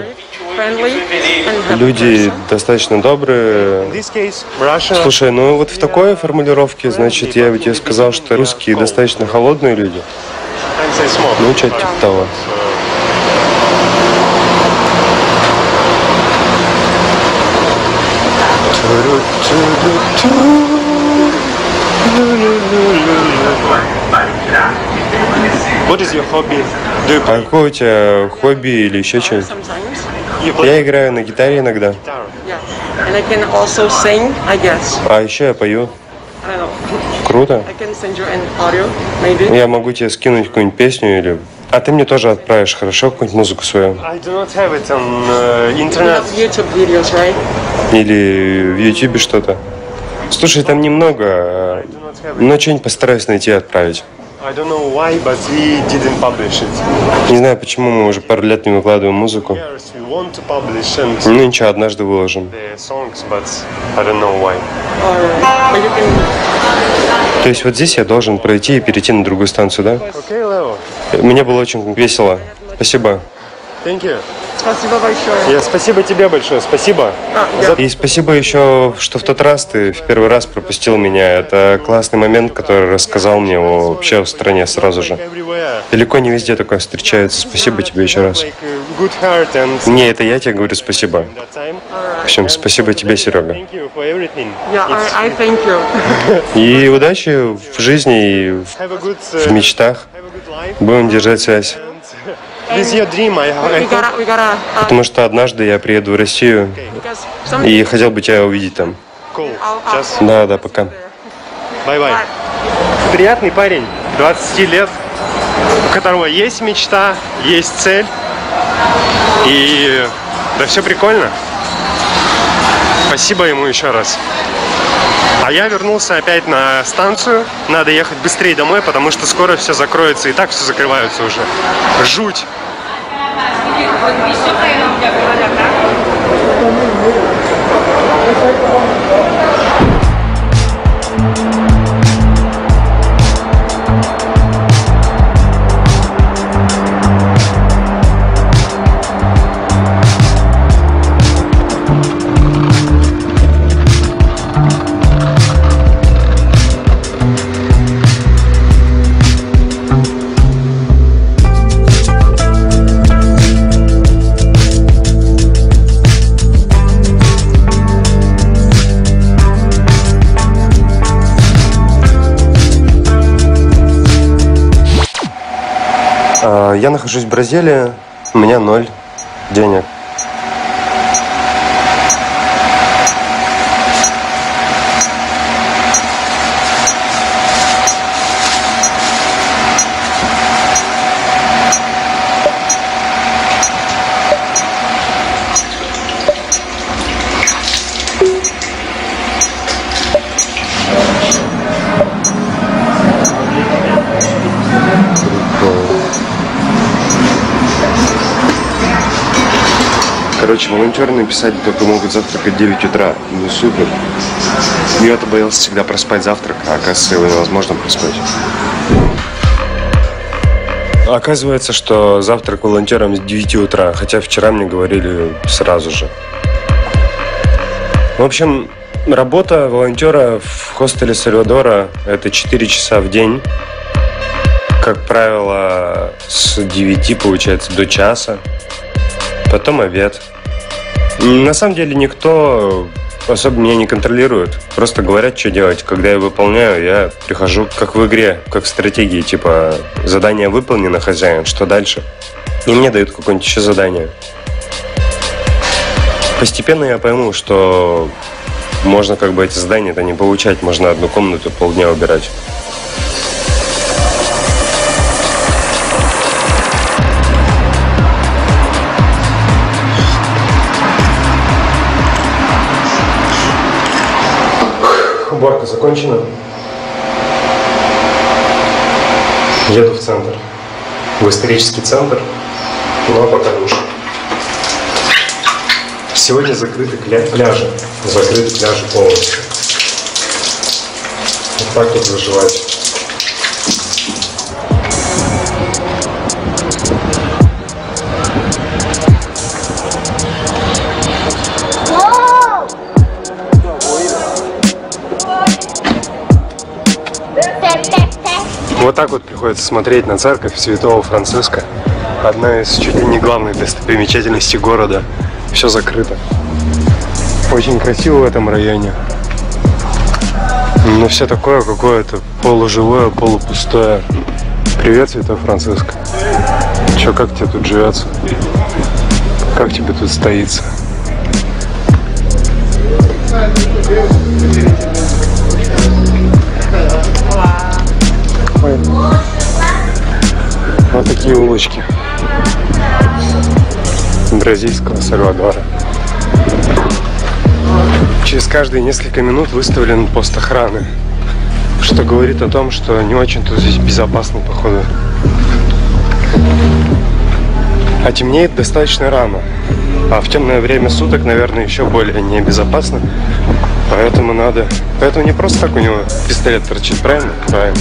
Люди достаточно добрые. Слушай, ну вот в такой формулировке, значит, я бы тебе сказал, что русские достаточно холодные люди. Ну, что-то типа того. What is your hobby? А какое у тебя хобби или еще что-нибудь? Я играю на гитаре иногда. А еще я пою. Круто. Я могу тебе скинуть какую-нибудь песню или... А ты мне тоже отправишь, хорошо, какую-нибудь музыку свою? Или в YouTube что-то. Слушай, там немного, но что-нибудь постараюсь найти и отправить. Не знаю, почему мы уже пару лет не выкладываем музыку. Ну ничего, однажды выложим. То есть вот здесь я должен пройти и перейти на другую станцию, да? Мне было очень весело. Спасибо. Спасибо большое. Спасибо тебе большое, спасибо. И спасибо еще, что в тот раз ты в первый раз пропустил меня. Это классный момент, который рассказал мне вообще в стране сразу же. Далеко не везде такое встречается. Спасибо тебе еще раз. Не, это я тебе говорю спасибо. В общем, спасибо тебе, Серега. И удачи в жизни и в мечтах. Будем держать связь. Потому что однажды я приеду в Россию и хотел бы тебя увидеть там. Да, пока. Бай-бай. Приятный парень, 20 лет, у которого есть мечта, есть цель. И да все прикольно. Спасибо ему еще раз. А я вернулся опять на станцию. Надо ехать быстрее домой, потому что скоро все закроется. И так все закрывается уже. Жуть. Я нахожусь в Бразилии, у меня 0 денег. Короче, волонтеры написали, только могут завтракать в 9 утра. Ну супер. Я-то боялся всегда проспать завтрак, а оказывается, его невозможно проспать. Оказывается, что завтрак волонтерам с 9 утра, хотя вчера мне говорили сразу же. В общем, работа волонтера в хостеле Сальвадора – это 4 часа в день. Как правило, с 9, получается, до часа. Потом обед. На самом деле никто особо меня не контролирует. Просто говорят, что делать. Когда я выполняю, я прихожу как в игре, как в стратегии. Типа, задание выполнено, хозяин, что дальше? И мне дают какое-нибудь еще задание. Постепенно я пойму, что можно как бы эти задания-то не получать. Можно одну комнату полдня убирать. уборка закончена. Еду в центр. В исторический центр. Ну а пока душ. Сегодня закрыты пляжи. Закрыты пляжи полностью. Вот так вот выживать. Вот так вот приходится смотреть на церковь Святого Франциска. Одна из чуть ли не главных достопримечательностей города. Все закрыто. Очень красиво в этом районе. Но все такое какое-то полуживое, полупустое. Привет, Святой Франциск. Че, как тебе тут живется? Как тебе тут стоится? Ой. Вот такие улочки бразильского Сальвадора. Через каждые несколько минут выставлен пост охраны, что говорит о том, что не очень-то здесь безопасно, походу. А темнеет достаточно рано, а в темное время суток, наверное, еще более небезопасно. Поэтому надо... Поэтому не просто так у него пистолет торчит, правильно? Правильно.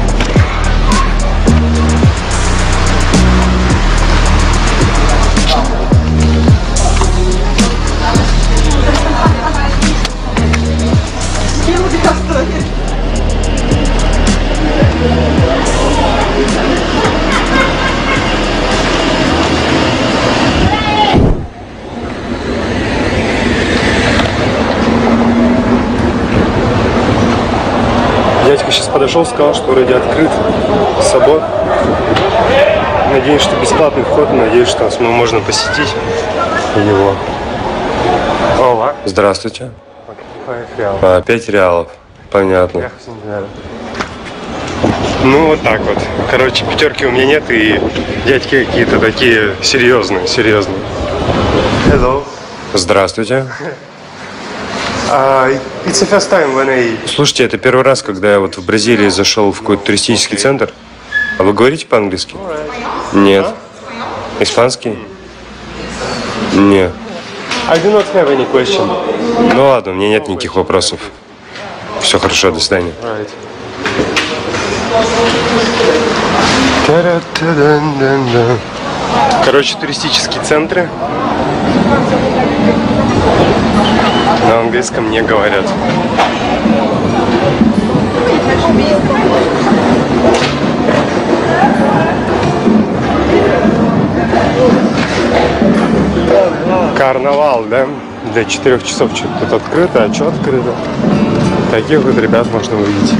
Дядька сейчас подошел, сказал, что вроде открыт собор. Надеюсь, что бесплатный вход, надеюсь, что можно посетить его. Ола. Здравствуйте. 5 реалов. Понятно. Ну вот так вот. Короче, пятерки у меня нет, и дядьки какие-то такие серьезные. Hello. Здравствуйте. It's the first time when I... Слушайте, это первый раз, когда я вот в Бразилии зашел в какой-то туристический центр. А вы говорите по-английски? Нет. Испанский? Нет. I do not have any question. Ну ладно, у меня нет никаких вопросов. Все хорошо, до свидания. Короче, туристические центры. На английском не говорят. Карнавал, да? Для 4 часов что-то тут открыто, а что открыто? Таких вот ребят можно увидеть.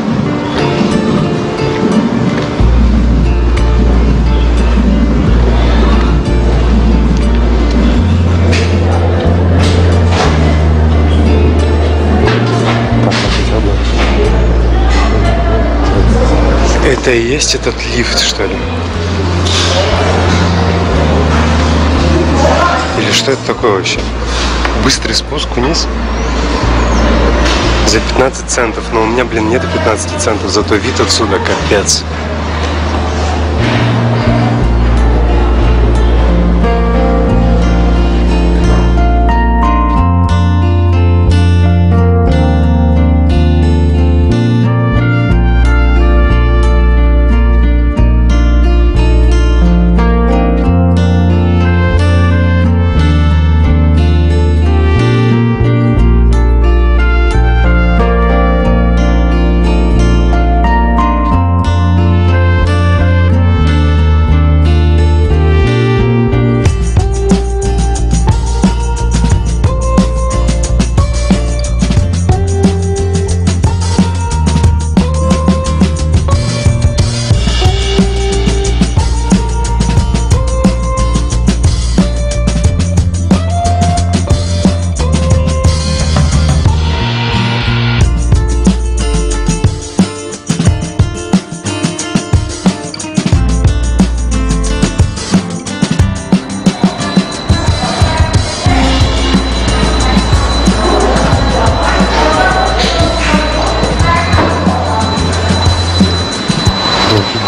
Это и есть этот лифт, что ли? Или что это такое вообще? Быстрый спуск вниз? За 15 центов. Но у меня, блин, нет 15 центов, зато вид отсюда капец.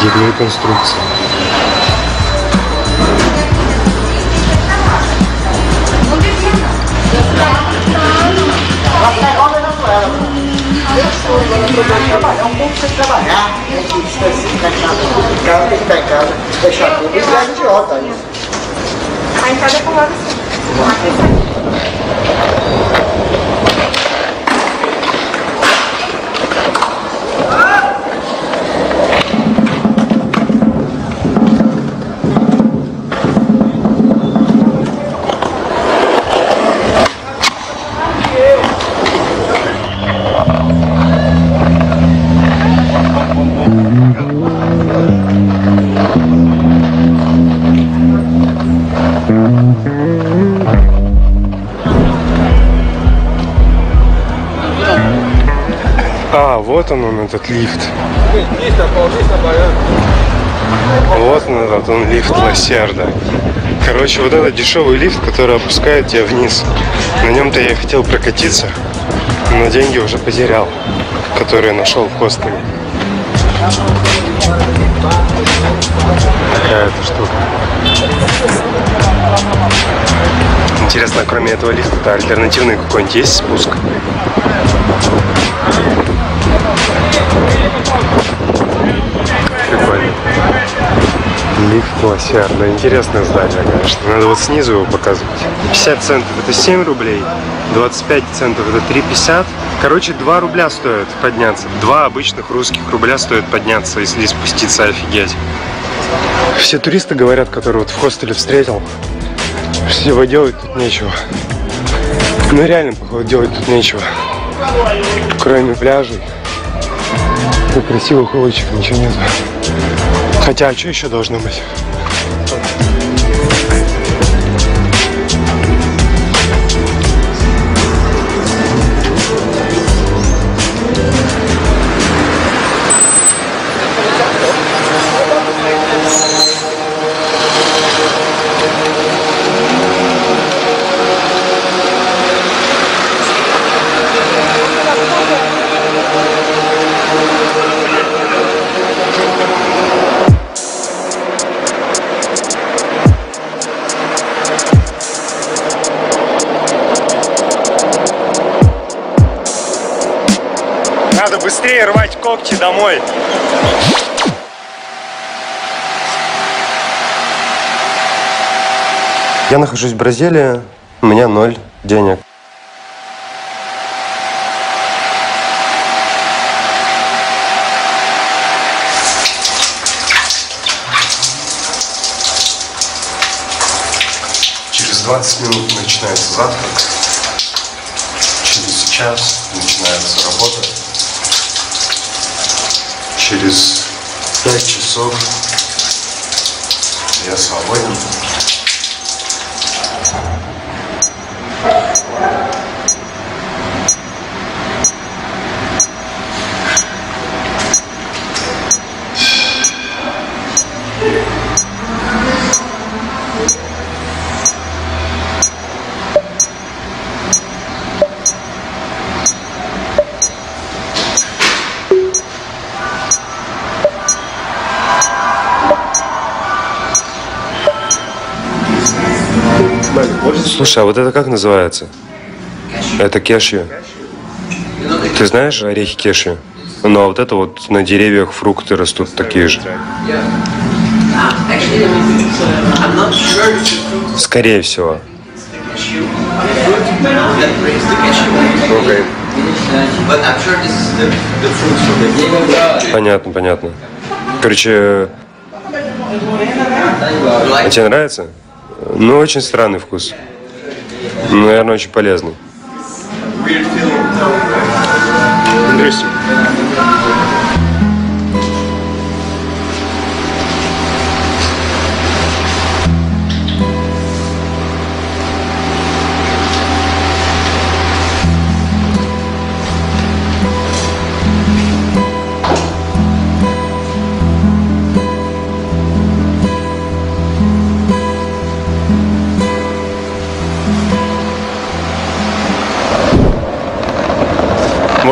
Гибкая конструкция. Trabalhar um pouco sem trabalhar, né? Em casa, tem que estar em casa, deixar tudo, isso é idiota isso. Tá em casa com assim. А, вот он этот лифт. Вот он лифт Лассерда. Короче, вот это дешевый лифт, который опускает тебя вниз. На нем-то я хотел прокатиться, но деньги уже потерял, которые нашел в хостеле. Такая-то штука. Интересно, кроме этого лифта, альтернативный какой-нибудь есть спуск? Прикольно. Лифт Лассерда. Интересное здание, конечно. Надо вот снизу его показывать. 50 центов это 7 рублей. 25 центов это 3,50. Короче, 2 рубля стоит подняться. 2 обычных русских рубля стоит подняться, если спуститься, офигеть. Все туристы говорят, которые вот в хостеле встретил, что делать тут нечего. Ну реально, походу, делать тут нечего. Кроме пляжей и красивых улочек ничего нет. Хотя, а что еще должно быть? Надо быстрее рвать когти домой. Я нахожусь в Бразилии, у меня 0 денег. Через 20 минут начинается завтрак. Через час начинается работа. Через 5 часов я свободен. Слушай, а вот это как называется? Это кешью. Ты знаешь орехи кешью? Ну а вот это вот на деревьях фрукты растут такие же. Скорее всего. Okay. Понятно, понятно. Короче, а тебе нравится? Ну, очень странный вкус. Ну, наверное, очень полезный. Здрасте.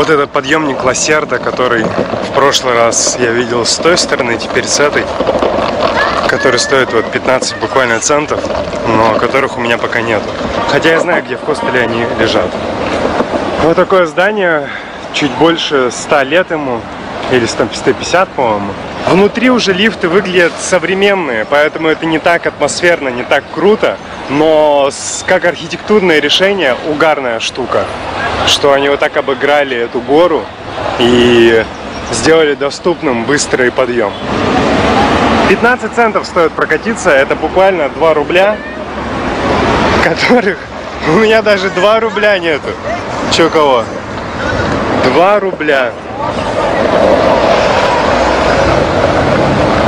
Вот этот подъемник Ласерда, который в прошлый раз я видел с той стороны, теперь с этой, который стоит вот 15 буквально центов, но которых у меня пока нету. Хотя я знаю, где в хостеле они лежат. Вот такое здание, чуть больше 100 лет ему, или 150, по-моему. Внутри уже лифты выглядят современные, поэтому это не так атмосферно, не так круто, но как архитектурное решение угарная штука, что они вот так обыграли эту гору и сделали доступным быстрый подъем. 15 центов стоит прокатиться, это буквально 2 рубля, которых у меня даже 2 рубля нету. Чё кого? 2 рубля.